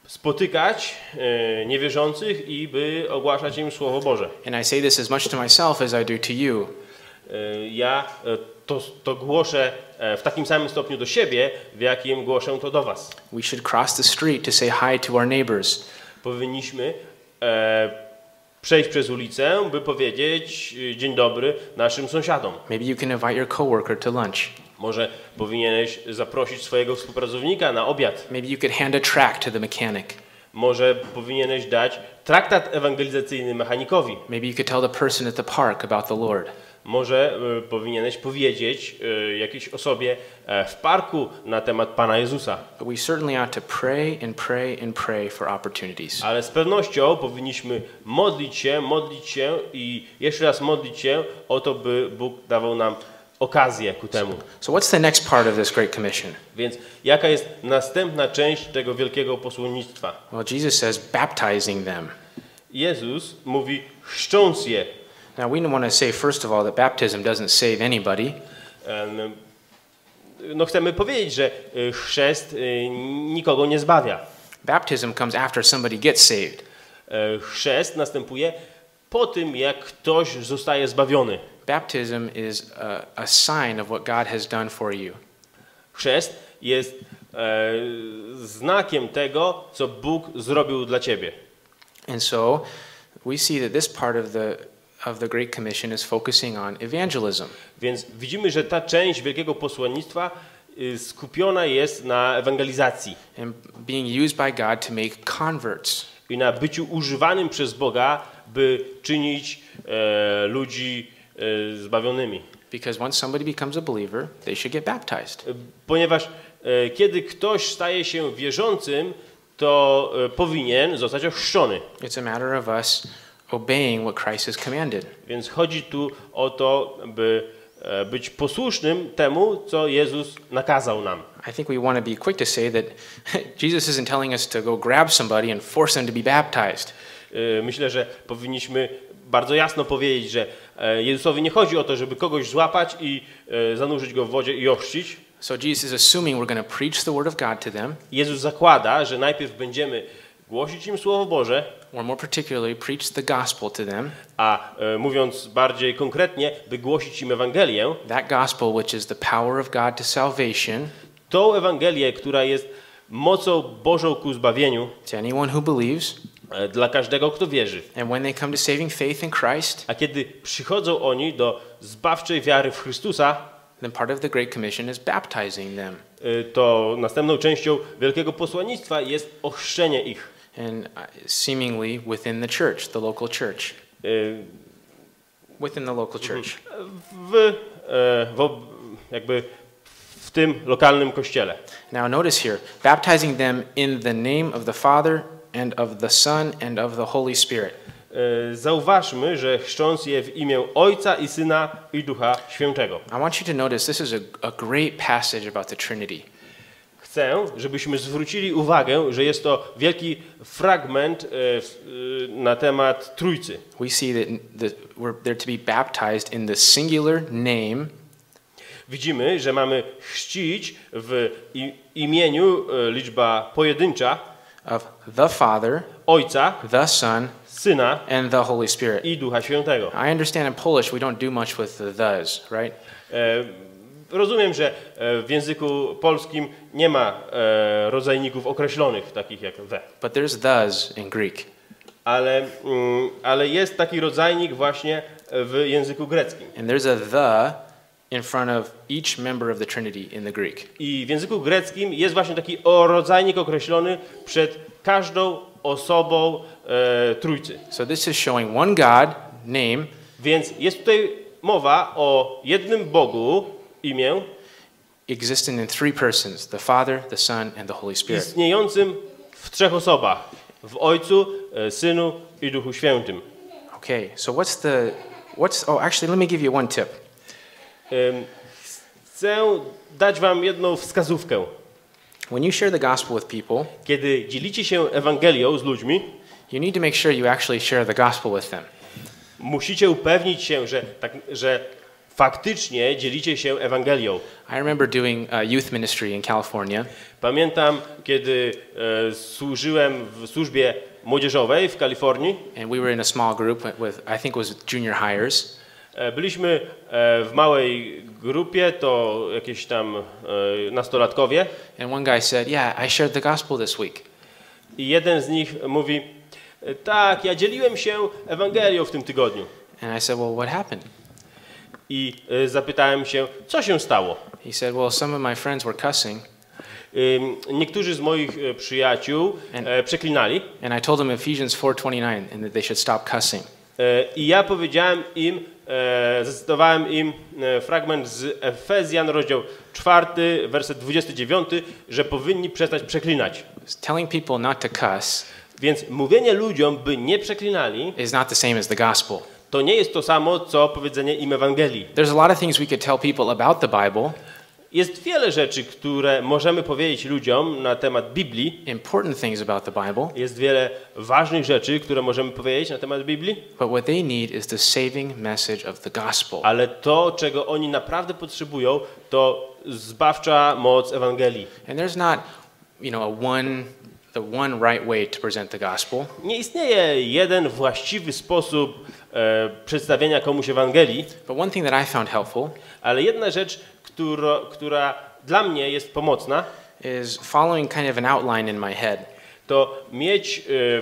spotykać niewierzących i by ogłaszać im Słowo Boże. And I say this as much to myself as I do to you. Ja to głoszę w takim samym stopniu do siebie, w jakim głoszę to do was. We should cross the street to say hi to our neighbors. Powinniśmy przejść przez ulicę, by powiedzieć dzień dobry naszym sąsiadom. Maybe you can invite your coworker to lunch. Może powinieneś zaprosić swojego współpracownika na obiad. Maybe you could hand a tract to the mechanic. Może powinieneś dać traktat ewangelizacyjny mechanikowi. Maybe you could tell the person at the park about the Lord. Może powinieneś powiedzieć jakiejś osobie w parku na temat Pana Jezusa. But we certainly ought to pray and pray and pray for opportunities. Ale z pewnością powinniśmy modlić się i jeszcze raz modlić się o to, by Bóg dawał nam okazję ku temu. So what's the next part of this Great Commission? Więc jaka jest następna część tego wielkiego posłannictwa? Well, Jesus says baptizing them. Jezus mówi chrzcząc je. Now we want to say first of all that baptism doesn't save anybody. No chcemy powiedzieć, że chrzest nikogo nie zbawia. Baptism comes after somebody gets saved. Chrzest następuje po tym, jak ktoś zostaje zbawiony. Baptism is a sign of what God has done for you. Chrzest jest znakiem tego, co Bóg zrobił dla ciebie. And so we see that this part of the Great Commission is focusing on evangelism. Więc widzimy, że ta część wielkiego posłannictwa skupiona jest na ewangelizacji And being used by God to make converts. i na byciu używanym przez Boga, by czynić ludzi zbawionymi. Because once somebody becomes a believer, they should get baptized. Ponieważ kiedy ktoś staje się wierzącym, to powinien zostać ochrzczony. It's a matter of us obeying what Christ has commanded. Więc chodzi tu o to, by być posłusznym temu, co Jezus nakazał nam. I think we want to be quick to say that Jesus isn't telling us to go grab somebody and force them to be baptized. Myślę, że powinniśmy bardzo jasno powiedzieć, że Jezusowi nie chodzi o to, żeby kogoś złapać i zanurzyć go w wodzie i ochrzcić. So Jesus is assuming we're going to preach the word of God to them, Jezus zakłada, że najpierw będziemy głosić im Słowo Boże, or more particularly preach the gospel to them. a mówiąc bardziej konkretnie, by głosić im Ewangelię, That gospel which is the power of God to salvation tą Ewangelię, która jest mocą Bożą ku zbawieniu to anyone who believes. dla każdego, kto wierzy. And when they come to saving faith in Christ, A kiedy przychodzą oni do zbawczej wiary w Chrystusa, then part of the Great Commission is baptizing them. to następną częścią wielkiego posłannictwa jest ochrzczenie ich. And seemingly within the church, the local church. Within the local church. Jakby w tym lokalnym kościele. Now notice here, baptizing them in the name of the Father and of the Son and of the Holy Spirit. Zauważmy, że chrzcząc je w imię Ojca i Syna i Ducha Świętego. I want you to notice this is a great passage about the Trinity. Chcę, żebyśmy zwrócili uwagę, że jest to wielki fragment na temat Trójcy. We see that they're to be baptized in the singular name Widzimy, że mamy chrzcić w imieniu liczba pojedyncza of the Father, Ojca, the Son, Syna and the Holy Spirit. i Ducha Świętego. I understand in Polish we don't do much with the thes, right? Rozumiem, że w języku polskim nie ma rodzajników określonych, takich jak the. But there's thes in Greek. Ale jest taki rodzajnik właśnie w języku greckim. And there's a the in front of each member of the Trinity in the Greek. I w języku greckim jest właśnie taki rodzajnik określony przed każdą osobą Trójcy. So this is showing one God, name, Więc jest tutaj mowa o jednym Bogu, imię, existing in three persons, the Father, the Son, and the Holy Spirit. istniejącym w trzech osobach. W Ojcu, Synu i Duchu Świętym. Okay, so actually let me give you one tip. Chcę dać wam jedną wskazówkę. When you share the gospel with people, Kiedy dzielicie się Ewangelią z ludźmi, you need to make sure you actually share the gospel with them. musicie upewnić się, że faktycznie dzielicie się Ewangelią. I remember doing youth ministry in California. Pamiętam, kiedy służyłem w służbie młodzieżowej w Kalifornii. And we were in a small group with, I think it was junior hires. Byliśmy w małej grupie, to jakieś tam nastolatkowie. And one guy said, yeah, I shared the gospel this week. I jeden z nich mówi, tak, ja dzieliłem się Ewangelią w tym tygodniu. And I said, well, what happened? I zapytałem się, co się stało. He said, well, some of my friends were cussing. Niektórzy z moich przyjaciół przeklinali. And I told them Ephesians 4:29 and that they should stop cussing. I ja powiedziałem im, zacytowałem im fragment z Efezjan, rozdział 4, werset 29, że powinni przestać przeklinać. Telling people not to cuss Więc mówienie ludziom, by nie przeklinali, is not the same as the gospel. to nie jest to samo, co powiedzenie im Ewangelii. There's a lot of things we could tell people about the Bible, Jest wiele rzeczy, które możemy powiedzieć ludziom na temat Biblii. important things about the Bible, Jest wiele ważnych rzeczy, które możemy powiedzieć na temat Biblii. but what they need is the saving message of the gospel. Ale to, czego oni naprawdę potrzebują, to zbawcza moc Ewangelii. And there's not, the one right way to present the gospel. Nie istnieje jeden właściwy sposób przedstawienia komuś Ewangelii, But one thing that I found helpful ale jedna rzecz, która dla mnie jest pomocna, is following kind of an outline in my head. to mieć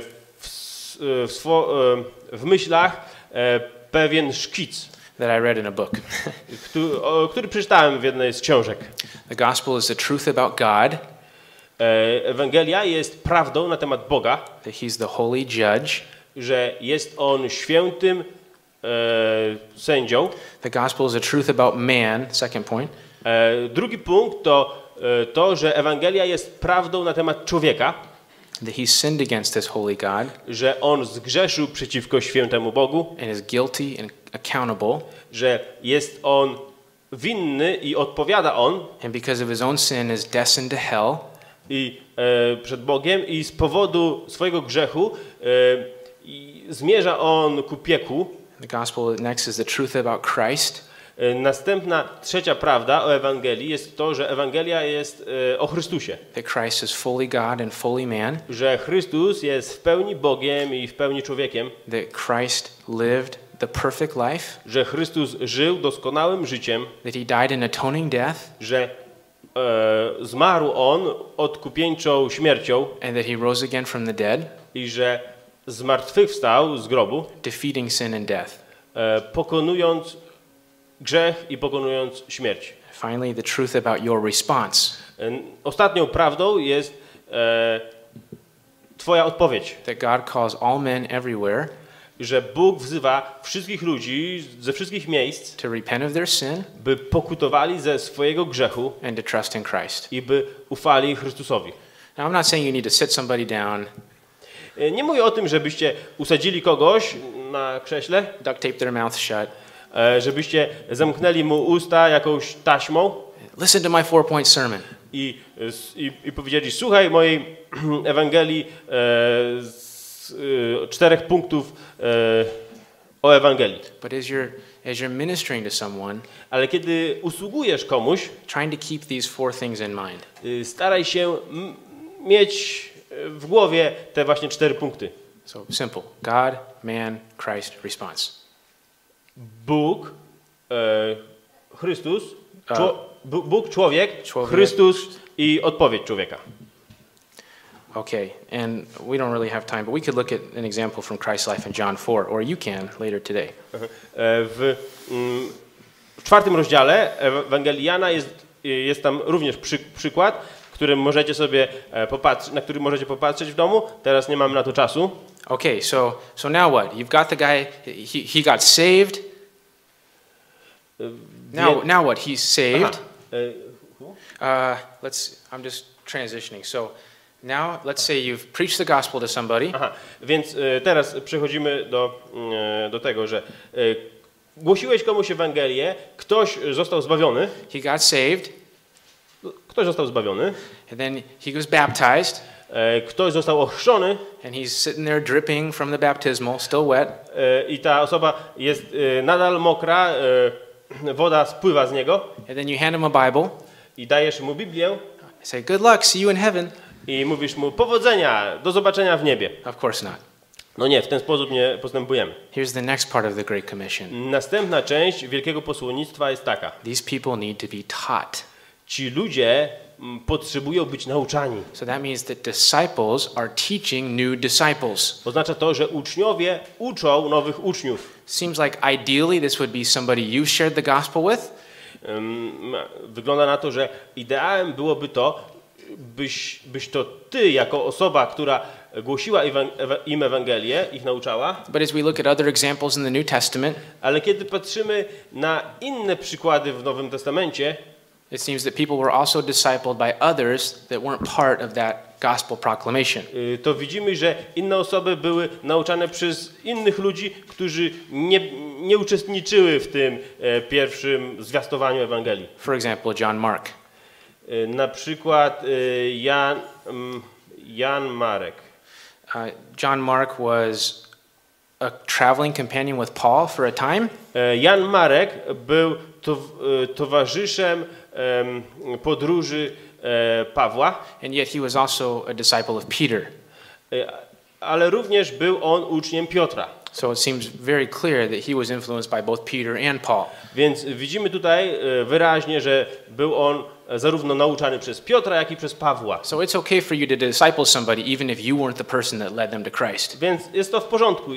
w myślach pewien szkic, That I read in a book. który przeczytałem w jednej z książek. The gospel is the truth about God, Ewangelia jest prawdą na temat Boga, that He's the holy judge. że jest On świętym sędzią. The gospel is the truth about man, second point. Drugi punkt to, że Ewangelia jest prawdą na temat człowieka, That he sinned against this holy God że on zgrzeszył przeciwko świętemu Bogu, and is guilty and accountable. że jest on winny i odpowiada on And because of his own sin is destined to hell. i przed Bogiem i z powodu swojego grzechu zmierza on ku piekłu. The gospel next is the truth about Christ. Następna, trzecia prawda o Ewangelii jest to, że Ewangelia jest o Chrystusie. That Christ is fully God and fully man. Że Chrystus jest w pełni Bogiem i w pełni człowiekiem. That Christ lived the perfect life. Że Chrystus żył doskonałym życiem. That he died an atoning death. Że zmarł on odkupieńczą śmiercią. And that he rose again from the dead. I że zmartwychwstał z grobu. Defeating sin and death. Pokonując grzech i pokonując śmierć. Finally, the truth about your response. Ostatnią prawdą jest twoja odpowiedź. That God calls all men everywhere Że Bóg wzywa wszystkich ludzi ze wszystkich miejsc, to repent of their sin by pokutowali ze swojego grzechu and to trust in Christ. i by ufali Chrystusowi. Now, I'm not saying you need to sit somebody down, Nie mówię o tym, żebyście usadzili kogoś na krześle, duct tape their mouth shut. Żebyście zamknęli mu usta jakąś taśmą Listen to my 4-point sermon. i powiedzieli, słuchaj mojej Ewangelii z 4 punktów o Ewangelii. But as you're ministering to someone, Ale kiedy usługujesz komuś, trying to keep these 4 things in mind. Staraj się mieć w głowie te właśnie 4 punkty. So simple. God, man, Christ, response. Bóg, Chrystus, Bóg, człowiek, Chrystus i odpowiedź człowieka. Okay, and we don't really have time, but we could look at an example from Christ's life in John 4, or you can later today. W 4 rozdziale Ewangelii Jana jest tam również przykład, którym możecie sobie na który możecie popatrzeć w domu. Teraz nie mamy na to czasu. Okay, so now what? You've got the guy, he got saved. Now what? He's saved. I'm just transitioning. So now let's say you've preached the gospel to somebody. Więc teraz przechodzimy do tego, że głosiłeś komuś Ewangelię, ktoś został zbawiony. He got saved. Ktoś został zbawiony. And then he was baptized. Ktoś został ochrzczony. And he's sitting there dripping from the baptismal, still wet. I ta osoba jest nadal mokra woda spływa z niego and then you hand him a Bible, i dajesz mu Biblię say, good luck, see you in heaven. i mówisz mu powodzenia, do zobaczenia w niebie. Of course not. No nie, w ten sposób nie postępujemy. Here's the next part of the Great Commission. Następna część wielkiego posłannictwa jest taka. These people need to be taught. Ci ludzie potrzebują być nauczani. So that means that disciples are teaching new disciples. Oznacza to, że uczniowie uczą nowych uczniów. Seems like ideally this would be somebody you shared the gospel with. Wygląda na to, że ideałem byłoby to, byś to ty, jako osoba, która głosiła im Ewangelię, ich nauczała. But as we look at other examples in the New Testament, Ale kiedy patrzymy na inne przykłady w Nowym Testamencie, it seems that people were also discipled by others that weren't part of that gospel proclamation. to widzimy, że inne osoby były nauczane przez innych ludzi, którzy nie uczestniczyły w tym pierwszym zwiastowaniu Ewangelii. For example, John Mark. Na przykład Jan Marek. John Mark was a traveling companion with Paul for a time. Jan Marek był towarzyszem podróży Pawła, And yet he was also a disciple of Peter. ale również był on uczniem Piotra. So it seems very clear that he was influenced by both Peter and Paul. Więc widzimy tutaj wyraźnie, że był on zarówno nauczany przez Piotra, jak i przez Pawła. So it's okay for you to disciple somebody even if you weren't the person that led them to Christ. Więc jest to w porządku,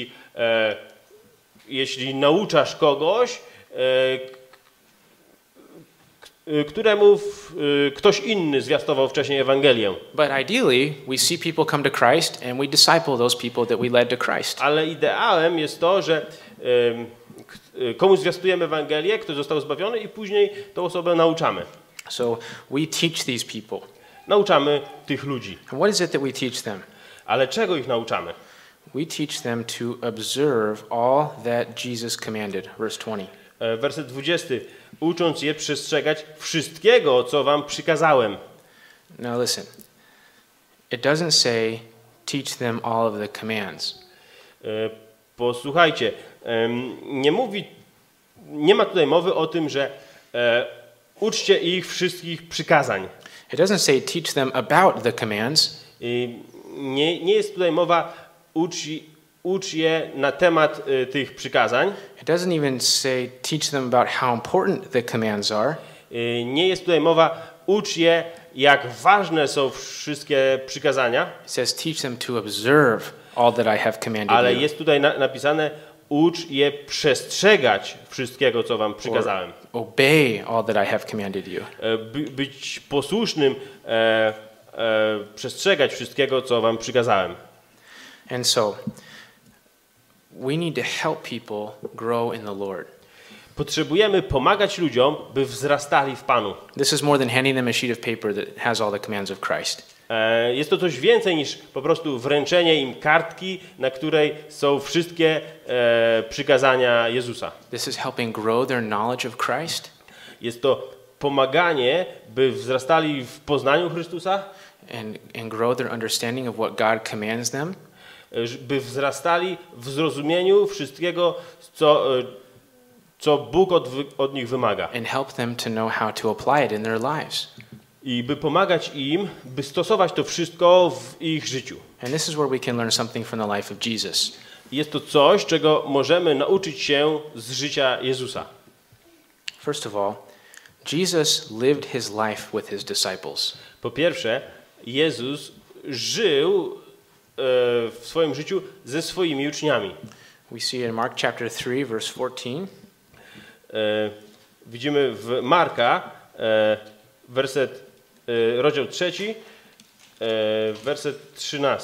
jeśli nauczasz kogoś, któremu ktoś inny zwiastował wcześniej Ewangelię. But ideally, we see people come to Christ and we disciple those people that we led to Christ. Ale ideałem jest to, że komuś zwiastujemy Ewangelię, kto został zbawiony i później tą osobę nauczamy. So we teach these people. Nauczamy tych ludzi. And what is it that we teach them? Ale czego ich nauczamy? We teach them to observe all that Jesus commanded. Verse 20. Werset 20. Ucząc je przestrzegać wszystkiego, co wam przykazałem. Now listen. It doesn't say teach them all of the commands. Posłuchajcie, nie ma tutaj mowy o tym, że uczcie ich wszystkich przykazań. It doesn't say teach them about the commands. Nie jest tutaj mowa ucz je na temat tych przykazań. It doesn't even say teach them about how important the commands are. Nie jest tutaj mowa ucz je, jak ważne są wszystkie przykazania. It says teach them to observe all that I have commanded Ale you. jest tutaj napisane ucz je przestrzegać wszystkiego, co wam przykazałem. Obey all that I have commanded you. Być posłusznym, przestrzegać wszystkiego, co wam przykazałem. And so we need to help people grow in the Lord. Potrzebujemy pomagać ludziom, by wzrastali w Panu. This is more than handing them a sheet of paper that has all the commands of Christ. Jest to coś więcej niż po prostu wręczenie im kartki, na której są wszystkie przykazania Jezusa. This is helping grow their knowledge of Christ. Jest to pomaganie, by wzrastali w poznaniu Chrystusa, and grow their understanding of what God commands them. By wzrastali w zrozumieniu wszystkiego, co Bóg od nich wymaga. And help them to know how to apply it in their lives. I by pomagać im, by stosować to wszystko w ich życiu. And this is where we can learn something from the life of Jesus. Jest to coś, czego możemy nauczyć się z życia Jezusa. First of all, Jesus lived his life with his disciples. Po pierwsze, Jezus żył w swoim życiu ze swoimi uczniami. We see in Mark chapter 3 verse 14. Widzimy w Marka rozdział 3, werset 13.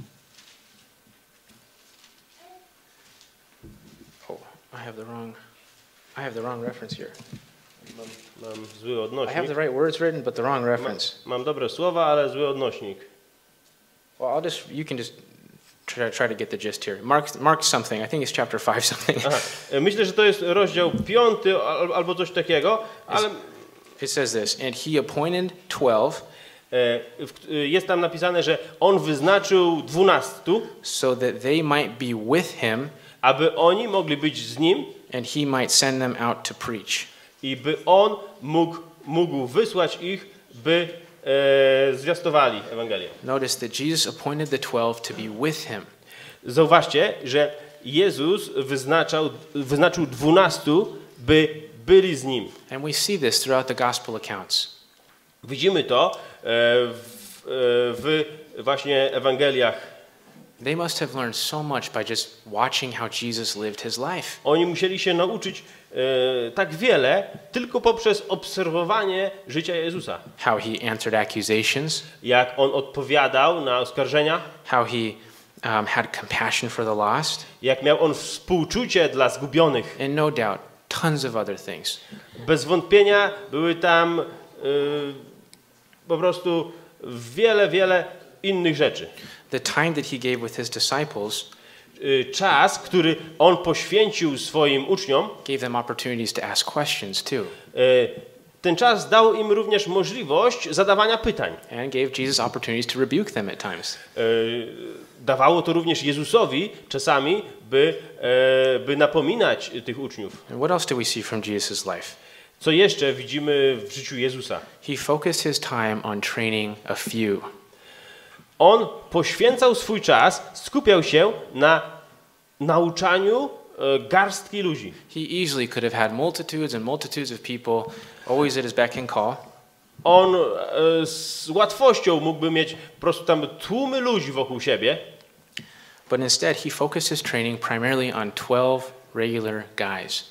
Oh, I have the wrong reference here. Mam zły I have odnośnik. the right words written, but the wrong reference. Mam dobre słowa, ale zły odnośnik. Well, you can just try to get the gist here. Mark something. I think it's chapter 5 something. Aha. Myślę, że to jest rozdział 5 albo coś takiego, ale It says this, and he appointed 12 jest tam napisane, że on wyznaczył 12, so that they might be with him aby oni mogli być z nim and he might send them out to preach. i by on mógł wysłać ich, by zwiastowali Ewangelię. Notice that Jesus appointed the 12 to be with him. Zauważcie, że Jezus wyznaczył 12, by byli z nim. And we see this throughout the gospel accounts. Widzimy to w właśnie Ewangeliach. They must have learned so much by just watching how Jesus lived his life. Oni musieli się nauczyć tak wiele tylko poprzez obserwowanie życia Jezusa. How he answered accusations, Jak on odpowiadał na oskarżenia, how he had compassion for the lost, jak miał on współczucie dla zgubionych. and no doubt tons of other things. Bez wątpienia były tam po prostu wiele innych rzeczy. The time that he gave with his disciples Czas, który on poświęcił swoim uczniom, gave them opportunities to ask questions too, ten czas dał im również możliwość zadawania pytań. and gave Jesus opportunities to rebuke them at times. Dawało to również Jezusowi czasami, by napominać tych uczniów. And what else do we see from Jesus' life? Co jeszcze widzimy w życiu Jezusa? He focused his time on training a few. On poświęcał swój czas, skupiał się na nauczaniu garstki ludzi. He easily could have had multitudes and multitudes of people always at his beck and call. On z łatwością mógłby mieć po prostu tam tłumy ludzi wokół siebie, But instead, he focused his training primarily on 12 regular guys.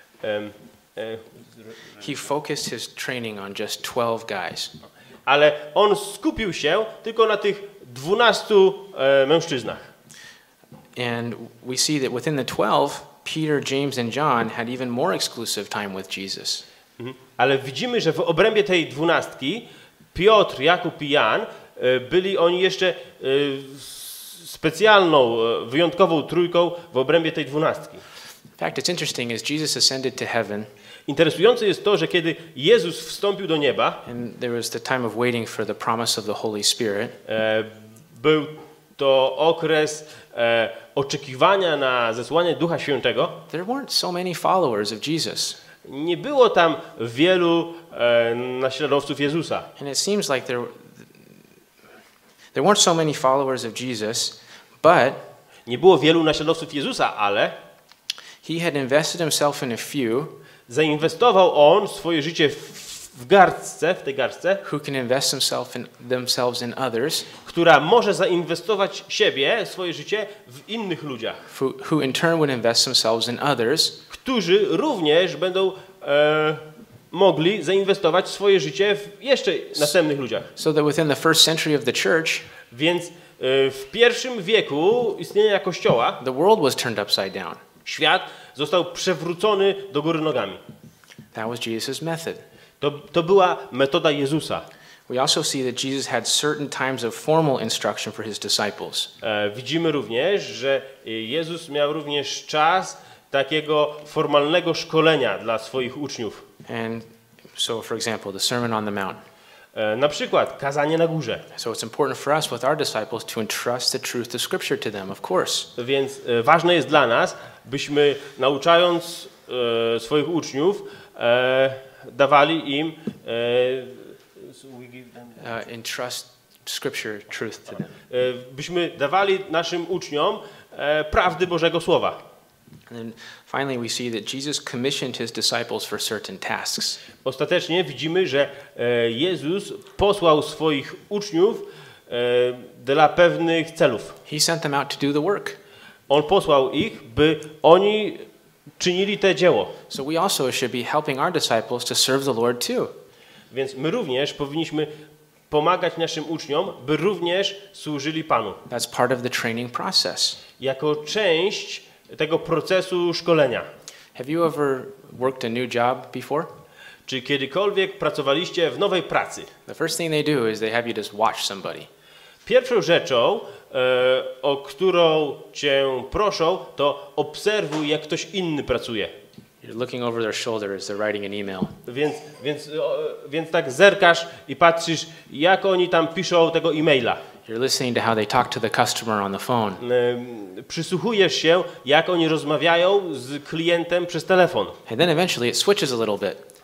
He focused his training on just 12 guys. ale on skupił się tylko na tych 12 mężczyznach. And we see that within the 12, Peter, James, and John had even more exclusive time with Jesus. Ale widzimy, że w obrębie tej 12 Piotr, Jakub i Jan byli oni jeszcze specjalną, wyjątkową trójką w obrębie tej 12. In fact, it's interesting as Jesus ascended to heaven, Interesujące jest to, że kiedy Jezus wstąpił do nieba, and there was the time of waiting for the promise of the Holy Spirit. był to okres oczekiwania na zesłanie Ducha Świętego. There weren't so many followers of Jesus. Nie było tam wielu naśladowców Jezusa. And it seems like there weren't so many followers of Jesus, but Nie było wielu naśladowców Jezusa, ale he had invested himself in a few zainwestował on swoje życie w tej garstce, who can invest themselves in others, która może zainwestować swoje życie w innych ludziach, who in turn would invest themselves in others, którzy również będą mogli zainwestować swoje życie w jeszcze następnych ludziach. so that within the first century of the church, Więc w pierwszym wieku istnienia Kościoła the world was turned upside down. świat został przewrócony do góry nogami. That was Jesus' method. To była metoda Jezusa. We also see that Jesus had certain times of formal instruction for his disciples. Widzimy również, że Jezus miał również czas takiego formalnego szkolenia dla swoich uczniów. And so, for example, the Sermon on the Mount. Na przykład kazanie na górze. So it's important for us with our disciples to entrust the truth of Scripture to them, of course. Więc ważne jest dla nas, byśmy nauczając swoich uczniów dawali im Entrust Scripture truth to them. byśmy dawali naszym uczniom prawdy Bożego Słowa. And then finally, we see that Jesus commissioned his disciples for certain tasks. Ostatecznie widzimy, że Jezus posłał swoich uczniów dla pewnych celów. He sent them out to do the work. On posłał ich, by oni czynili te dzieło. So we also should be helping our disciples to serve the Lord too. Więc my również powinniśmy pomagać naszym uczniom, by również służyli Panu. That's part of the training process. Jako część tego procesu szkolenia. Have you ever worked a new job before? Czy kiedykolwiek pracowaliście w nowej pracy? The first thing they do is they have you just watch somebody. Pierwszą rzeczą, o którą cię proszą, to obserwuj, jak ktoś inny pracuje. You're looking over their shoulder as they're writing an email. Więc tak zerkasz i patrzysz, jak oni tam piszą tego e-maila. You're listening to how they talk to the customer on the phone. Przysłuchujesz się, jak oni rozmawiają z klientem przez telefon. And then eventually it switches a little bit.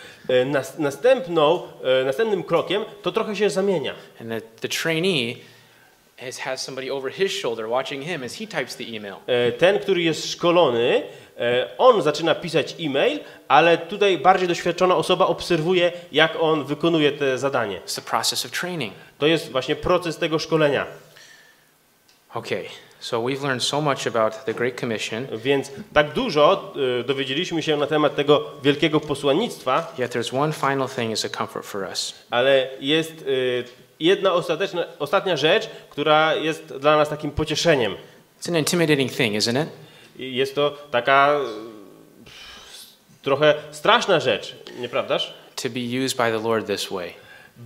Następnym krokiem to trochę się zamienia. And the trainee has somebody over his shoulder watching him as he types the email. Ten, który jest szkolony, on zaczyna pisać e-mail, ale tutaj bardziej doświadczona osoba obserwuje, jak on wykonuje te zadanie. It's the process of training. To jest właśnie proces tego szkolenia. Okay, so we've learned so much about the Great Commission. Więc tak dużo dowiedzieliśmy się na temat tego wielkiego posłannictwa, Yet there's one final thing as a comfort for us. ale jest jedna ostatnia rzecz, która jest dla nas takim pocieszeniem. It's an intimidating thing, isn't it? Jest to taka trochę straszna rzecz, nieprawdaż? To be used by the Lord this way.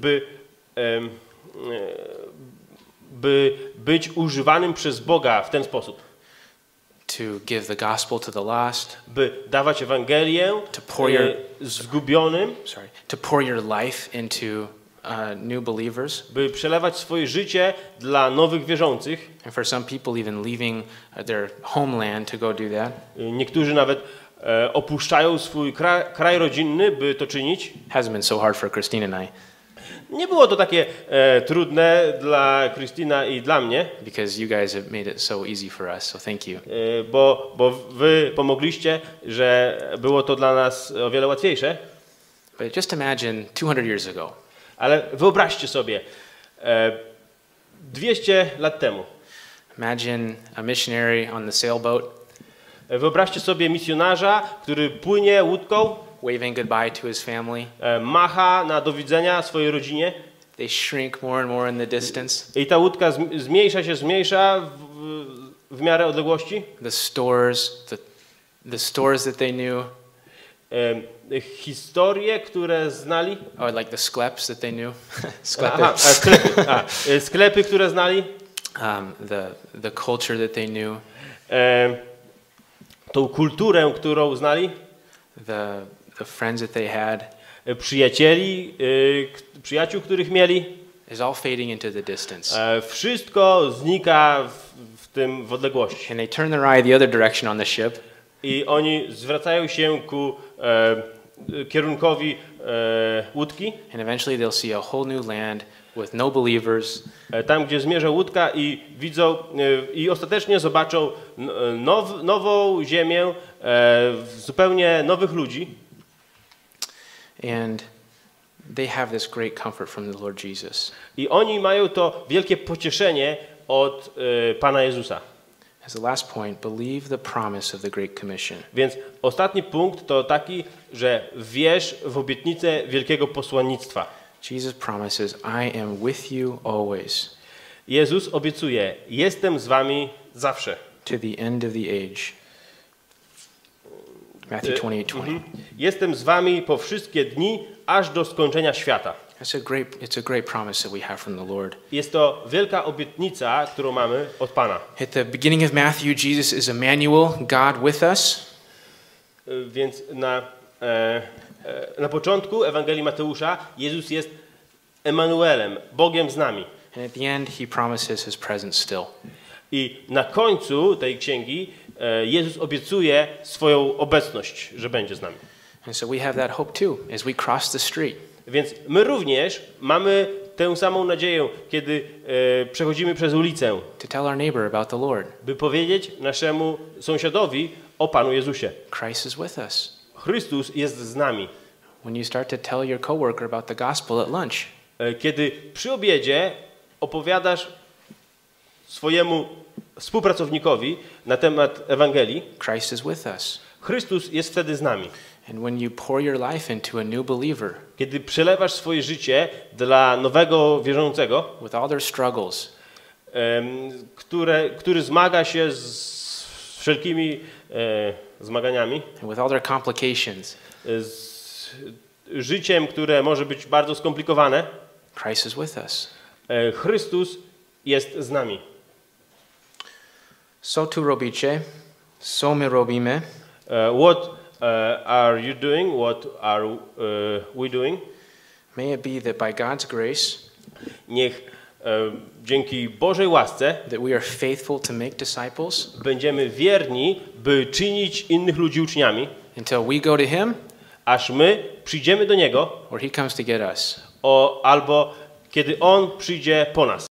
By być używanym przez Boga w ten sposób. To give the gospel to the lost. By dawać Ewangelię zgubionym. To pour your life into new believers. By przelewać swoje życie dla nowych wierzących. And for some people even leaving their homeland to go do that. Niektórzy nawet opuszczają swój kraj rodzinny, by to czynić. Hasn't been so hard for Christine and I. Nie było to takie trudne dla Krystyna i dla mnie. Because you guys have made it so easy for us, so thank you. Bo wy pomogliście, że było to dla nas o wiele łatwiejsze. But just imagine 200 years ago. Ale wyobraźcie sobie 200 lat temu. Imagine a missionary on the sailboat. Wyobraźcie sobie misjonarza, który płynie łódką, waving goodbye to his family. Macha na do widzenia swojej rodzinie. They shrink more and more in the distance. I ta łódka zmniejsza w miarę odległości. The stores that they knew. Historie, które znali. Or like the skleps that they knew. Sklepy, które znali. The culture that they knew. Tą kulturę, którą znali. The friends that they had. Przyjaciół, których mieli. Is all fading into the distance. Wszystko znika w odległości. And they turn their eye the other direction on the ship. I oni zwracają się ku kierunkowi łódki. And eventually they'll see a whole new land with no believers. Tam, gdzie zmierza łódka i widzą i ostatecznie zobaczą nową ziemię, zupełnie nowych ludzi. And they have this great comfort from the Lord Jesus. I oni mają to wielkie pocieszenie od Pana Jezusa. As the last point, believe the promise of the Great Commission. Więc ostatni punkt to taki, że wierz w obietnicę wielkiego posłannictwa. Jesus promises, I am with you always. Jezus obiecuje, jestem z wami zawsze. To the end of the age. Matthew 28:20. Jestem z wami po wszystkie dni, aż do skończenia świata. It's a great promise that we have from the Lord. Jest to wielka obietnica, którą mamy od Pana. At the beginning of Matthew, Jesus is Emmanuel, God with us. Więc na początku Ewangelii Mateusza Jezus jest Emanuelem, Bogiem z nami. And at the end he promises his presence still. I na końcu tej księgi Jezus obiecuje swoją obecność, że będzie z nami. And so we have that hope too as we cross the street. Więc my również mamy tę samą nadzieję, kiedy przechodzimy przez ulicę. To tell our neighbor about the Lord. By powiedzieć naszemu sąsiadowi o Panu Jezusie. Christ is with us. Chrystus jest z nami. When you start to tell your coworker about the gospel at lunch. Kiedy przy obiedzie opowiadasz swojemu współpracownikowi na temat Ewangelii, Christ is with us. Chrystus jest wtedy z nami. And when you pour your life into a new believer, kiedy przelewasz swoje życie dla nowego wierzącego, with all their struggles, który zmaga się z wszelkimi zmaganiami, and with all their complications, z życiem, które może być bardzo skomplikowane, Christ is with us. Chrystus jest z nami. Co tu robicie? Co my robimy? What are you doing? What are we doing? May it be that by God's grace, Niech dzięki Bożej łasce that we are faithful to make disciples będziemy wierni, by czynić innych ludzi uczniami, until we go to Him aż my przyjdziemy do Niego, or He comes to get us. albo kiedy On przyjdzie po nas.